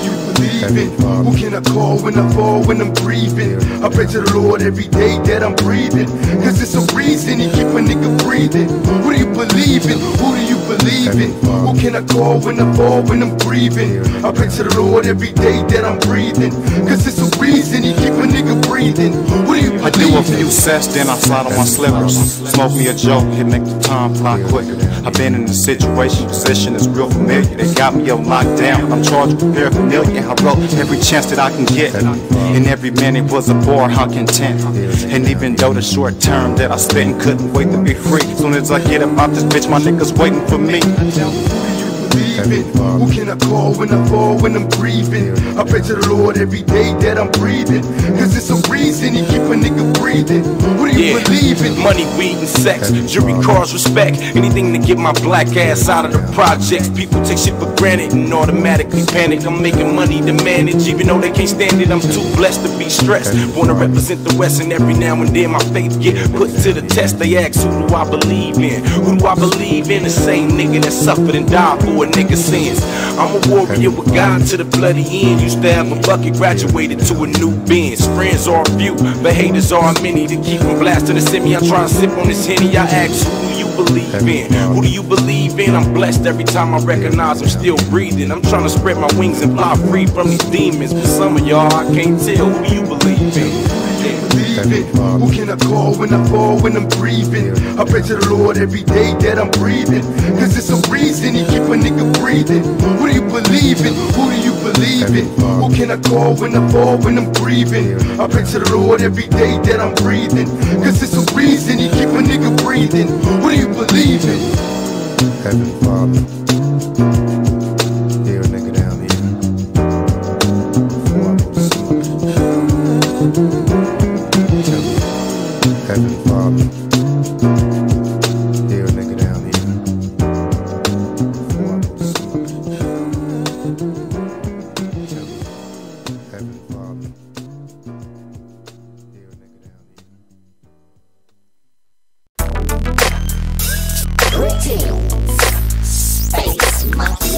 who can I call when I fall, when I'm breathing? I pray to the Lord every day that I'm breathing, cause it's a reason he keep a nigga breathing. Who do you believe in? Who do you believe in? Who can I call when I fall, when I'm breathing? I pray to the Lord every day that I'm breathing, cause it's a reason he keep a nigga breathing. Who do you believe in? I do a few sets, then I slide on my slippers. Smoke me a joke, it make the time fly quicker. I've been in a situation, position is real familiar. They got me on lockdown, I'm charged with paraphernalia. I wrote every chance that I can get, and every minute was a bar, how content. And even though the short term that I spent couldn't wait to be free, soon as I get up out this bitch, my niggas waiting for me. Who can I call when I fall, when I'm breathing? I pray to the Lord every day that I'm breathing, cause it's a reason he keep a nigga breathing. Who do you yeah. believe in? Money, weed, and sex, jury cars, respect, anything to get my black ass out of the projects. People take shit for granted and automatically panic. I'm making money to manage, even though they can't stand it. I'm too blessed to be stressed. Wanna represent the West, and every now and then my faith get put to the test. They ask, who do I believe in? Who do I believe in? The same nigga that suffered and died for a nigga's sins. I'm a warrior with God to the bloody end. Used to have a bucket, graduated to a new Benz. Friends are few, but haters are many. To keep from blasting the semi, I try to sip on this Henny. I ask, who do you believe in? Who do you believe in? I'm blessed every time I recognize I'm still breathing. I'm trying to spread my wings and fly free from these demons. But some of y'all, I can't tell. Who do you believe in? Who can I call when I fall, when I'm breathing? I pray to the Lord every day that I'm breathing, cause it's a reason he keep a nigga breathing. Who do you believe in? Who do you believe in? Who can I call when I fall, when I'm breathing? I pray to the Lord every day that I'm breathing, cause it's a reason he keep a nigga breathing. Who do you believe in? Heaven Father, hear a nigga down here. Before I go sleep. Heaven Father, hear a nigga down here. Before I go sleep. Heaven Father, hear a nigga down here. Greetings, Space Monkey.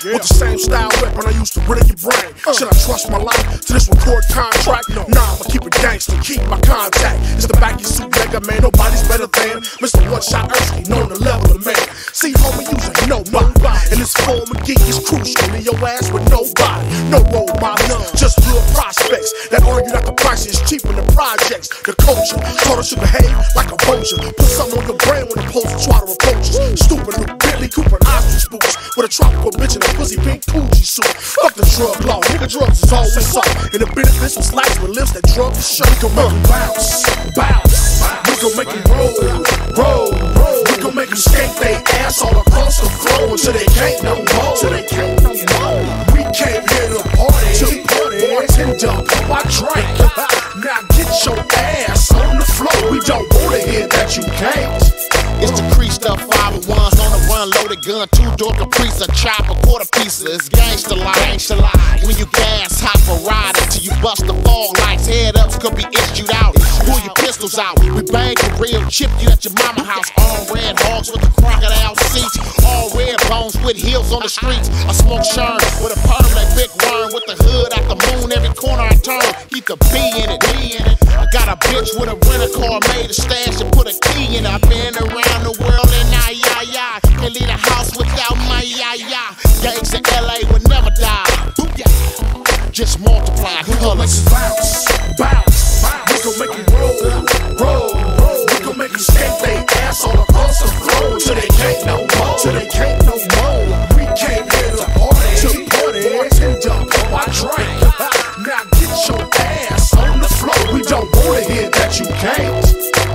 with the same style weapon I used to rid your brain. Should I trust my life to this record contract? No, nah, I'ma keep it gangster, keep my contact. It's the back of your suit, nigga, man, nobody's better than Mister One Shot Ersky, known the level of man. See, homie, you ain't nobody, and this form of geek is crucial. Leave your ass with nobody, no role models, just good prospects that argue that the price is cheaper than projects. The culture taught us to behave like a vulture. Put something on your brain when the post try to approach us. Stupid little Billy Cooper and ostrich boots with a tropical bitch in a pussy pink Coogee suit. Fuck the drug law, nigga, drugs is always soft. And the benefits was slacks with lips that drugs is show. We gon' make 'em bounce, bounce. We gon' make 'em roll, roll, roll. We gon' make 'em skate they ass all across the floor until they can't no more. Till they can't no more. We came here to party, to party. Bartender, pump my drink. Now get your ass on the floor. We don't wanna hear that you can't. It's the creased up five oh ones on the run, loaded gun, two door caprice, a chopper, quarter pieces. It's gangsta life, gangsta life. When you gas hop a ride until you bust the fog lights, head ups could be issued out. Pull your pistols out, we bang for real, chip you at your mama house. All red hogs with the crocodile seats, all red bones with heels on the streets. I smoke shern with a perm like big worm with the hood out the moon. Every corner I turn, keep the B in it, B in it. I got a bitch with a rental car made a stash and put a key in it. I've been around the world and I, yeah, yeah. Can't leave the house without my, yeah, yeah. Gangs in L A would never die. Booyah. Just multiply colors. Bounce, bounce. We gon' make 'em roll, roll, roll. We gon' make 'em skate they ass all across the floor till they can't no more. Till they can't no more. We came here to party, to party. Bartender, pump my drink. Now get your ass on the floor. We don't wanna hear that you can't.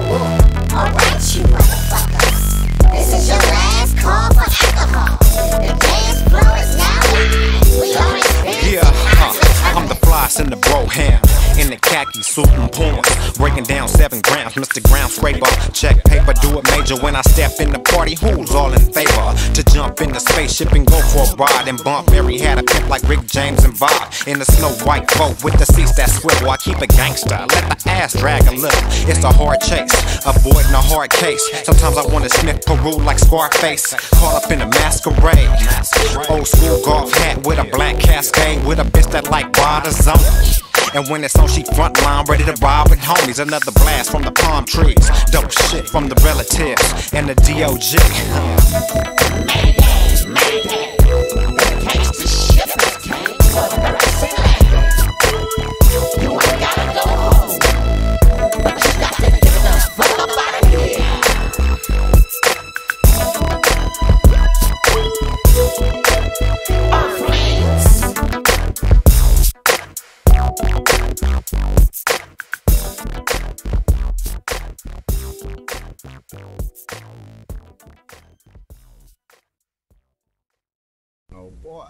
Alright, you motherfuckers. This is your last call for alcohol. The dance floor is now live. We are experiencing. Yeah, huh, I'm the fly in the bro ham. In the khaki suit and pawns, breaking down seven grams. Mister Ground scraper, check paper, do it major when I step in the party. Who's all in favor to jump in the spaceship and go for a ride and bump? Mary had a pimp like Rick James and Bob in the snow white boat with the seats that swivel. I keep it gangster, let the ass drag a little. It's a hard chase, avoiding a hard case. Sometimes I wanna sniff Peru like Scarface, caught up in a masquerade. Old school golf hat with a black cascade with a bitch that like water zone. And when it's on, she front line, ready to rob with homies. Another blast from the palm trees, dope shit from the relatives and the D O G. Mayday, mayday. In case the shippers came for the rest you ain't gotta go home, but you got to get the fuck up out of here. Our friends. Oh boy.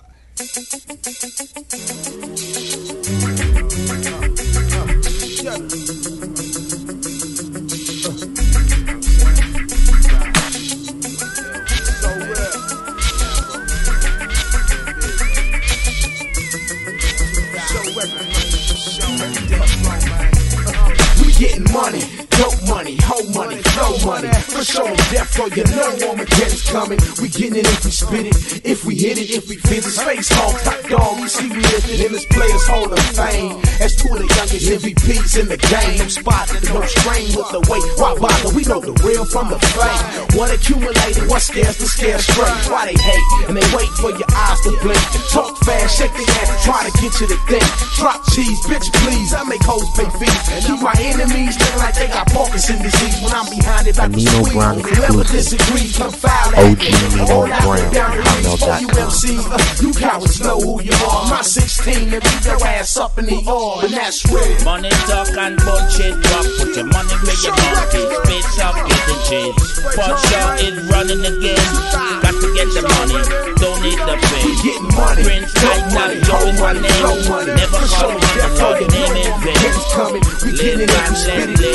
We getting money, dope money, hoe money, flow money. For sure, death row, you know Armageddon's coming. We getting it if we spit it, if we hit it, if we visit. Space home, top dog, we see we lifted in this players hall of fame. As two of the youngest M V Ps in the game. No spot, no strain with the weight. Why bother? We know the real from the fake. One accumulated, one scares the scare straight. Why they hate, and they wait for your eyes to blink. Talk fast, shake their ass, try to get you to think. Drop cheese, bitch please, I make hoes pay fees. Keep my enemies looking like they got Parkinson's disease. When I'm behind it like a squeeze. Whoever disagrees, come foul at me. All out and down the reach for you M Cs. Uh, you cowards know who you are. My sixteen and beat their ass up in the oil, and that's with money talk and bullshit drop. Put your money where your mouth is. Space up, get the cheese. Porsche is running again. Got to get the money, don't need the pay. Prince right now, doing my name. Never call my name in vain. Live and let live.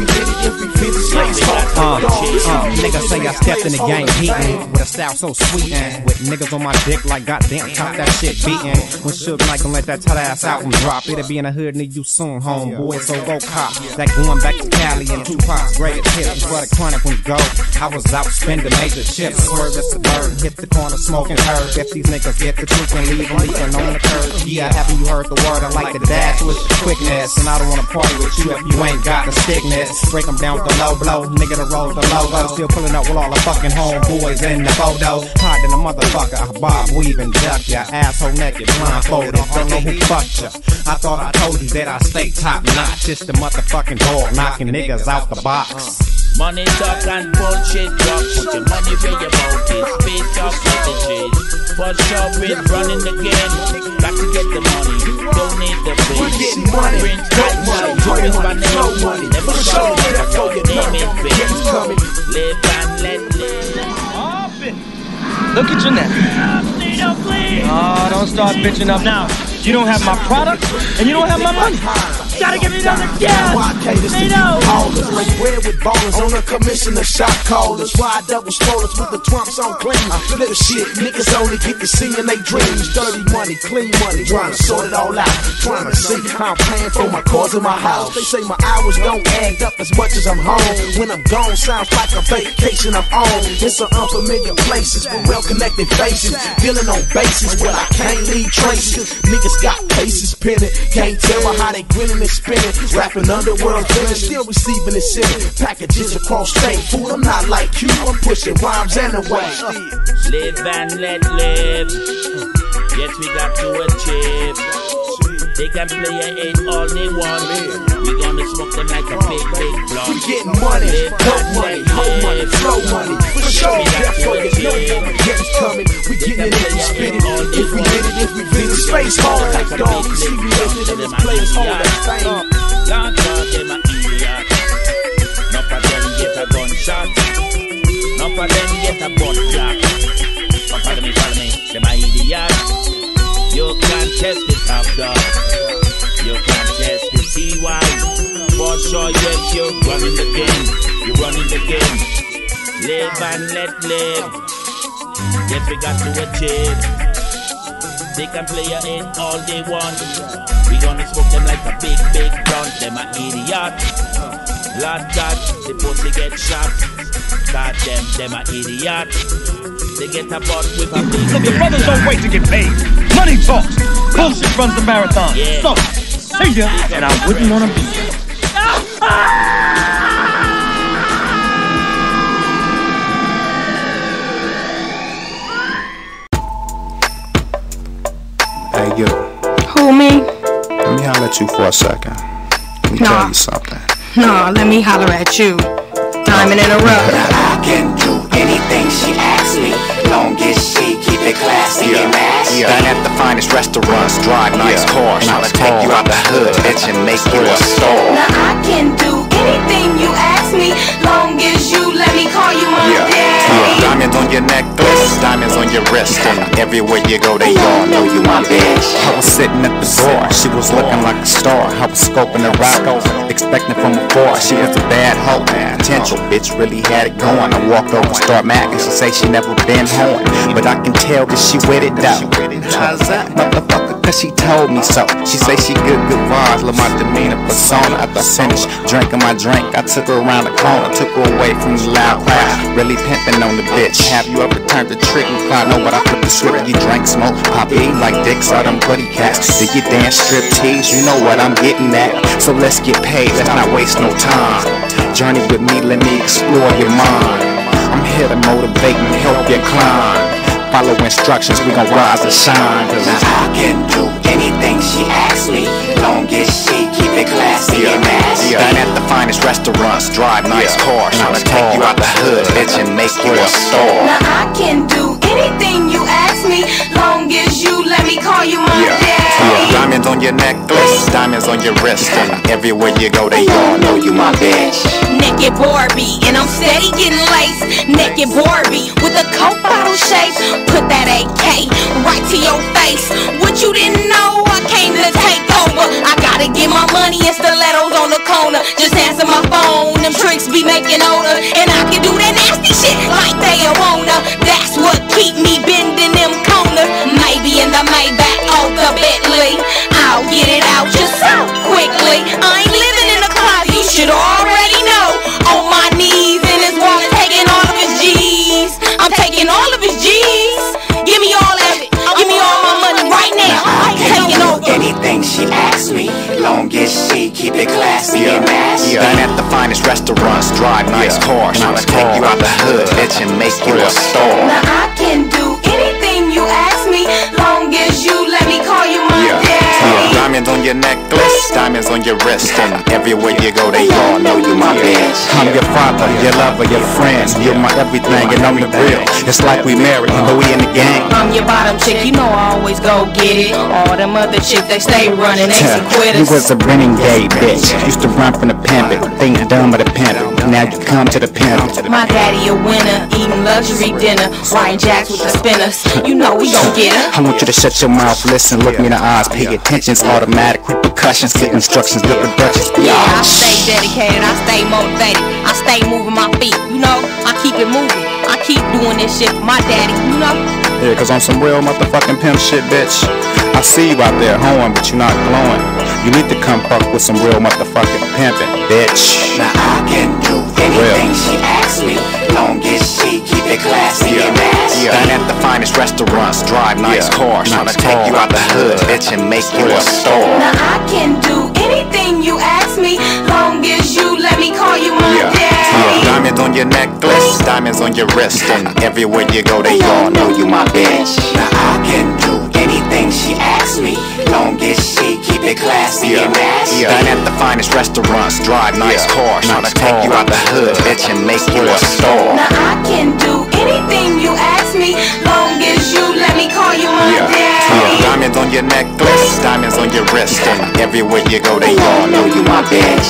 hit it, if we fit it, slaves talk. Uh, uh, niggas say I stepped in the game heatin' with a style so sweet and with niggas on my dick like goddamn top that shit beatin'. When Suge Knight gon' let that tight ass album drop, it'll be in the hood near you soon, homeboy. So go cop that going back to Cali and Tupac's greatest hits for the chronic when go. I was out spending major chips, swerve the suburb, hit the corner smoking herb. If these niggas get the truth and leave them leaving on the curb. Yeah, haven't you heard the word? I like the dash with the quickness, and I don't wanna party with you if you ain't got the stickness. Break them down with the low blow, nigga the roll the logo. Still pulling up with all the fucking homeboys in the photo. Hot than a motherfucker, I bob, weave, and duck ya. Asshole naked, blindfolded, don't know who fucked ya. I thought I told you that I stay top notch. It's the motherfucking dog knocking niggas out the box. Money talk and bullshit talk. Put your money where your mouth is. Space talk with the shit. For sure, we're running again. Got to get the money. Don't need the pay. We're getting money. Don't money. Don't money. Slow money. Never For show sure, never therefore go. you're Name it coming. big. It's coming. Live and let live. Look at your neck. Oh, don't start bitching up now. You don't have my product, and you don't have my money. Gotta give me another gas. They know. Ballers, break bread with ballers on a commission of shot callers. Why double strollers with the trumps on clean? Little shit, niggas only get to see in they dreams. Dirty money, clean money, trying to sort it all out. Trying to see how I'm paying for my cars in my house. They say my hours don't add up as much as I'm home. When I'm gone, sounds like a vacation I'm on. It's some unfamiliar places with well-connected faces. Dealing on bases where I can't leave traces. Niggas got cases pinning, can't tell how they grinning and spinning. Rapping underworld villain, still receiving and sending packages across state. Fool, I'm not like you, I'm pushing rhymes anyway. Live and let live. Yes, we got to achieve. They can play it in all they want. We gonna smoke them like a big, big blunt. We getting money, dope money, home money, slow money. For sure, therefore you know it's coming. We getting it if we spit it. If we hit it, if we fit it. Space hard like dog. You see me lifted and this players hold that thing. Long time them a idiot. Enough of them get a gunshot. Enough of them get a butt clock. But follow me, follow me, them a idiot. You can't test the top dog. You can't test the T Y. For sure, yes, you're running the game. You're running the game. Live and let live. Yes, we got to achieve. They can play it in all they want. We gonna smoke them like a big, big blunt. Them a idiot. Last God, the pussy get shot. God them, them a idiot. They get a butt with a big. Look, your brothers don't wait to get paid. Money talks. Bullshit runs the marathon. Yeah. So, see ya, and I wouldn't wanna be here. Hey, you. Who, me? Let me holler at you for a second. Let me Nah. tell you something. No, let me holler at you. Diamond in a rough. I can do anything she asks me, long as she keep it classy and nasty. Dine at the finest restaurants, drive nice cars, tryna take you out the hood, bitch, and make you a star. Now I can do anything you ask me, long as you let me call you my Yeah, daddy. yeah. Diamonds on your necklace, diamonds on your wrist, and everywhere you go, they all know you my bitch. I was sitting at the door, she was looking like a star. I was scoping her out, expecting from afar. She was a bad hoe, potential bitch, really had it going. I walked over, start macking, she say she never been home, but I can tell that she with it though. How's that, motherfucker? Cause she told me so. She say she good, good vibes, love my demeanor, persona. After I finished drinking my drink, I took her around the corner, took her away from the loud crowd. Really pimping on the bitch. Have you ever turned the trick and cried? No, but I flip the script. You drink, smoke, pop, eat like dicks, all them buddy cats. Do you dance, strip tease? You know what I'm getting at. So let's get paid, let's not waste no time. Journey with me, let me explore your mind. I'm here to motivate and help you climb. Follow instructions, we gon' rise and shine. Cause I can do anything she asks me, long as she keep it classy and nasty. Dine at the finest restaurants, drive nice cars, tryna take you out the hood, bitch, and make you a star. Now I can do anything you ask me, long as you let me call you my Yeah, daddy. yeah. Diamonds on your necklace, diamonds on your wrist, and everywhere you go, they all know you my bitch. Naked Barbie, and I'm steady getting laced. Naked Barbie with a Coke bottle shape. Put that A K right to your face. What you didn't know, I came to take over. I gotta get my money and stilettos on the corner. Just answer my phone, them tricks be making odor. And I can do that nasty shit like they a wanna. That's what keep me bending them corners. Maybe in the Maybach or the Bentley, I'll get it out just so quickly. I ain't living in a closet, you should already know. On my knees in his wallet, taking all of his G's. I'm taking all of his G's. Give me all of it. Give me all my money right now. I I'm can taking do over. anything she asks me, long as she keep it classy Yeah. and nasty. Yeah. Dine at the finest restaurants, drive nice Yeah. cars, tryna take you out the hood, bitch, and make you a star. Now I can do anything you ask me, long as you let me call you my Yeah. daddy. Yeah. Diamonds on your necklace, diamonds on your wrist, and everywhere you go, they all know you my bitch. I'm your father, your lover, your friend. You're my everything, and I'm the real. It's like we married, but we in the gang. I'm your bottom chick, you know I always go get it. All them other chicks, they stay running, they some You quitters. was a renegade bitch. Used to run from the pimpin', think dumb of the pimpin'. Now you come to the pimp. My daddy a winner, eating luxury dinner, riding jacks with the spinners. You know we gon' get her. I want you to shut your mouth, listen, look me in the eyes, pay attention. It's automatic repercussions, get instructions, get productions. Yeah, I stay dedicated, I stay motivated, I stay moving my feet. You know, I keep it moving, I keep doing this shit for my daddy. You know. Yeah, cause on some real motherfucking pimp shit, bitch. I see you out there hoeing, but you're not glowing. You need to come fuck with some real motherfucking pimpin', bitch. Now I can do anything she asks me, long as she keep it classy Yeah. and nasty. Yeah. Dine at the finest restaurants, drive nice Yeah. cars, tryna Nice take car. you out the hood, bitch, and make you a star. Now I can do anything you ask me, long as you let me call you my Yeah. daddy. Yeah. Diamonds on your necklace, diamonds on your wrist, and everywhere you go, they all know you my bitch. Now I can do anything she asks me, long as she keep it classy Yeah. and nasty. Yeah. Dine at the finest restaurants, drive nice Yeah. cars, tryna Nice take car. you out the hood, bitch, and make you a star. Now I can do anything you ask me, long as you let me call you my Yeah. daddy. Yeah. Diamonds on your necklace, diamonds on your wrist, and everywhere you go, they all know you my bitch.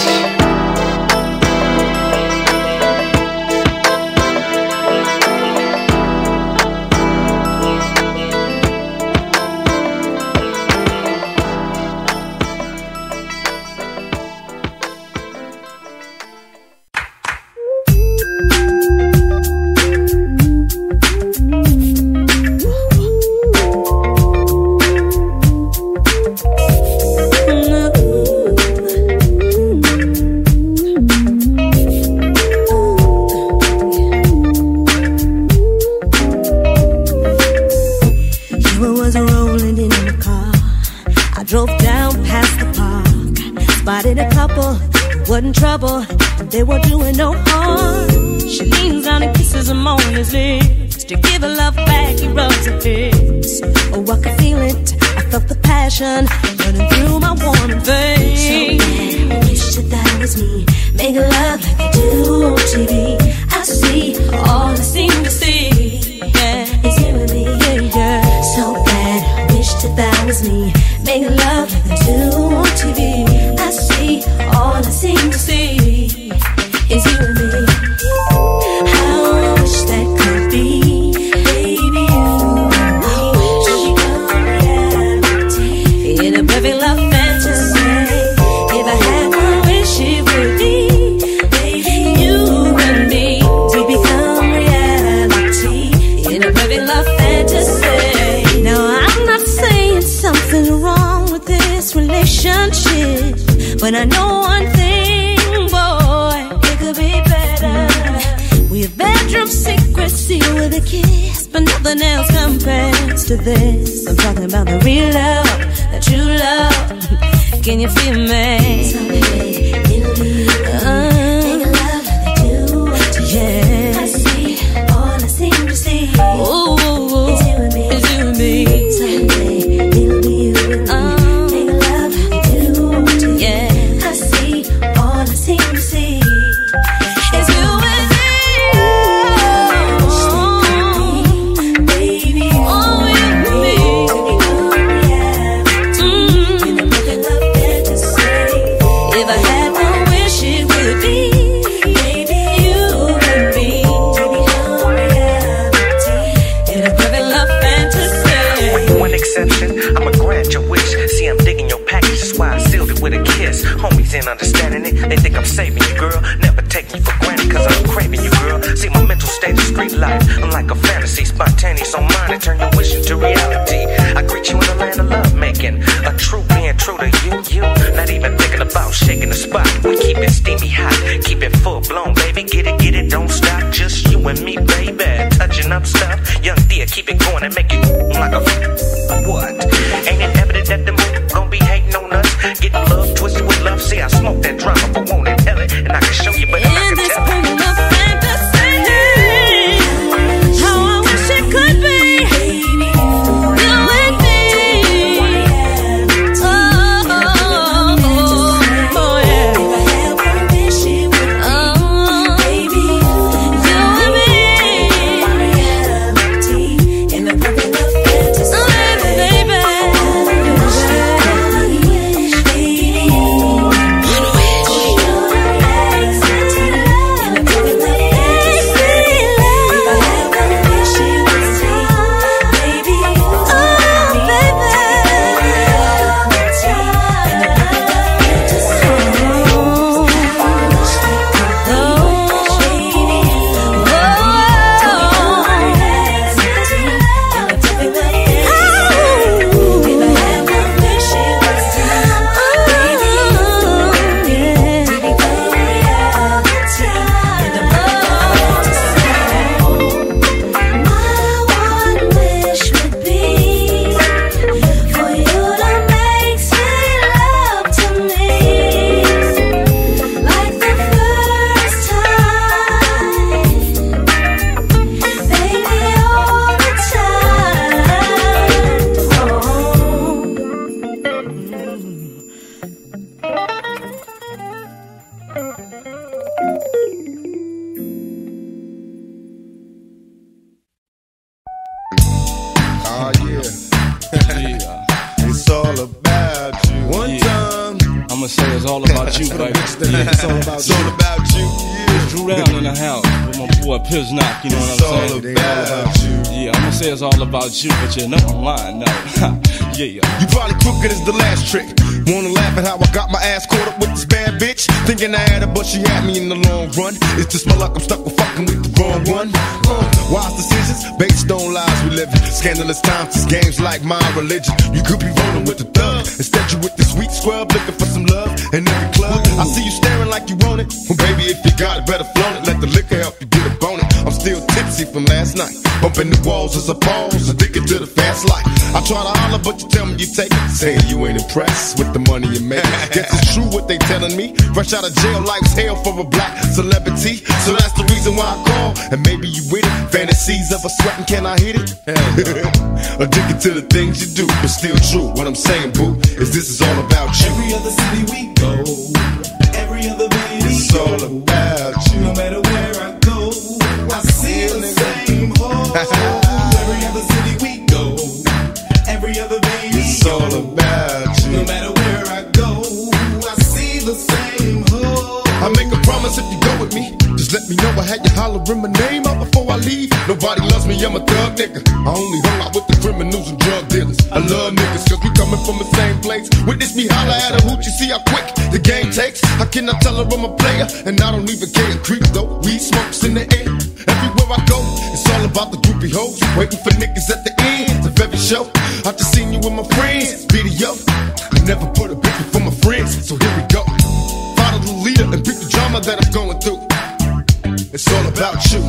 Wasn't trouble, they were doing no harm. She leans down and kisses him on his lips. To give her love back, he rubs her hips. Oh, I could feel it, I felt the passion running through my warm veins. So bad, I wish that that was me, making love like I do on T V. I see all I seem to see, yeah, is you and me, yeah, yeah. So bad, I wish that that was me, making love like I do on T V. I see all I seem to see is you and me. How I wish that could be, baby, you and me. Become reality in a perfect love fantasy. If I had one wish, it would be, baby, you and me to become reality in a perfect love fantasy. Now I'm not saying something wrong with this relationship, but I know one thing, boy, it could be better. We have bedroom secrecy with a kiss, but nothing else compares to this. I'm talking about the real love, the true love. Can you feel me? So baby, it'll be uh, make love like they do. Yeah, I see all I seem to see. Ooh, it's you and me, it's you and me. Someday it'll be you and me. Uh, If I had one wish, keep it steamy hot, keep it full blown, baby. Get it, get it, don't stop. Just you and me, baby. Touching up stuff. Young Thea, keep it going and make it like a what? Ain't it evident that the moon gon' be hating on us? Getting love twisted with love. See, I smoke that drama, but won't tell it. And I can show you, but I'm not In gonna this tell it. pool of fantasy, how I wish it could be. Piz knock, you know what I'm saying? It's all about you. Yeah, I'm gonna say it's all about you, but you know I'm lying, no. Yeah. You probably crooked as the last trick. Wanna laugh at how I got my ass caught up with this bad bitch? Thinking I had her, but she had me in the long run. It's just my luck, I'm stuck with fucking with the wrong one. Uh, wise decisions, based on lies we live in. Scandalous times, this game's like my religion. You could be rolling with the thug. Instead you with the sweet scrub, looking for some love in every club. I see you staring like you want it. Well baby, if you got it, better flaunt it. Let the liquor help you get a bone it. I'm still tipsy from last night. Bumping the walls as a pause, addicted to the fast life. I try to holler, but you tell me you take it. Saying you ain't impressed with the money you make. Guess it's true what they telling me. Fresh out of jail, life's hell for a black celebrity. So that's the reason why I call, and maybe you with it. Fantasies of a sweating, can I hit it? Addicted to the things you do, but still true. What I'm saying, boo, is this is all about you. Every other city we go, every other baby, it's all about you. No matter where I go, I see the same hole. Every other city we go, every other baby, it's all about you. No matter where I go, I see the same hole. I make a promise if you go with me, just let me know. I had you hollering my name out before I leave. Nobody loves me, I'm a thug nigga. I only hung out with the criminals and drug dealers. I love niggas cause we coming from the same place. Witness me holler at a hoot, you see how quick the game takes. How can I tell her I'm a player and I don't even care? Creep though, weed smokes in the air. Everywhere I go, it's all about the groupie hoes. Waiting for niggas at the end of every show. I just seen you with my friends, video. I never put a bitch before my friends, so here we go. Follow the leader and pick the drama that I'm going through. It's all about you.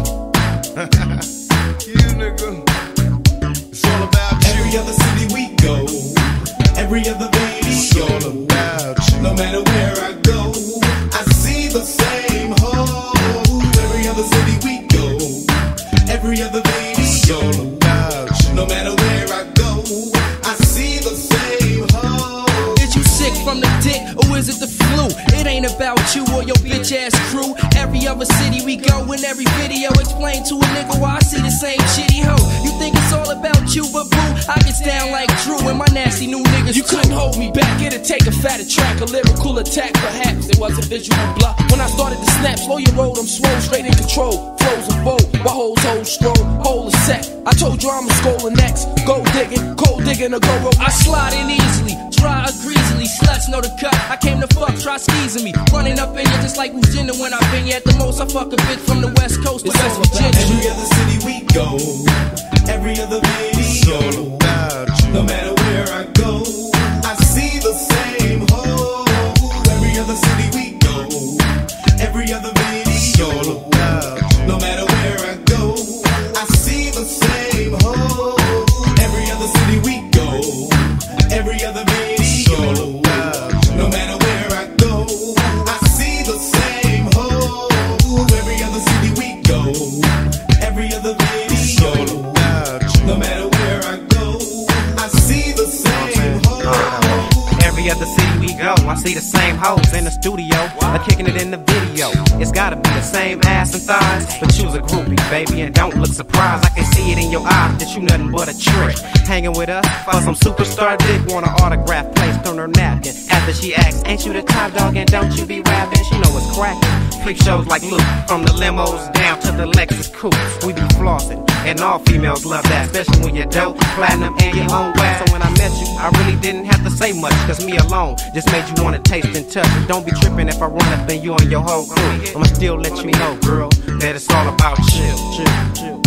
You nigga. It's all about you. Every other city we go, every other baby, it's all about you. No matter where I go, I see the same hole. Every other city we go, every other baby, it's all about you. No matter where I go, I see the same hole. Is you sick from the dick or is it the flu? It ain't about you or your bitch ass crew. Every other city we go, in every video explain to a nigga why I see the same shitty hoe. You think it's all about you, but boo, I get down like Drew and my nasty new niggas. You couldn't hold me back, it'd take a fatter track, a lyrical attack. Perhaps it was a visual block. When I started to snap, slow your roll, I'm swole, straight in control. Flows a bowl, while hoes hold stroll, hold a set. I told you I'm a scholar next. Go digging, cold digging, a go roll. I slide in easily, dry or greasily. Sluts know the cut. I came to fuck, try skeezing me. Running up in you just like Virginia when I've been here. At the most, I fuck a bitch from the West Coast to West Virginia. Every other city we go, every other baby, it's all about you. No matter where I go, I see the same hole. Every other city we go, every other video. No matter where I go, I see the same hoe. Every other city we go, every other video. No matter where I go, I see the same hoe. Every other city we go, every other video. No matter where I go, I see the same hoe. Every other city we go, I see the same hoes in the studio, or kicking it in the video. It's gotta be the same ass and thighs, but you's a groupie, baby, and don't look surprised. I can see it in your eyes that you nothing but a trick. Hanging with us for some superstar dick, want an autograph placed on her napkin. After she asks, ain't you the top dog and don't you be rapping? She know it's cracking. Freak shows like Luke, from the limos down to the Lexus coupes. We be flossing, and all females love that, especially when you're dope, platinum, and your own wax. So when I met you, I really didn't have to say much, cause me alone just made you wanna taste and touch. Don't be tripping if I run up in you and your whole crew. I'ma still let you know, girl, that it's all about chill, chill, chill.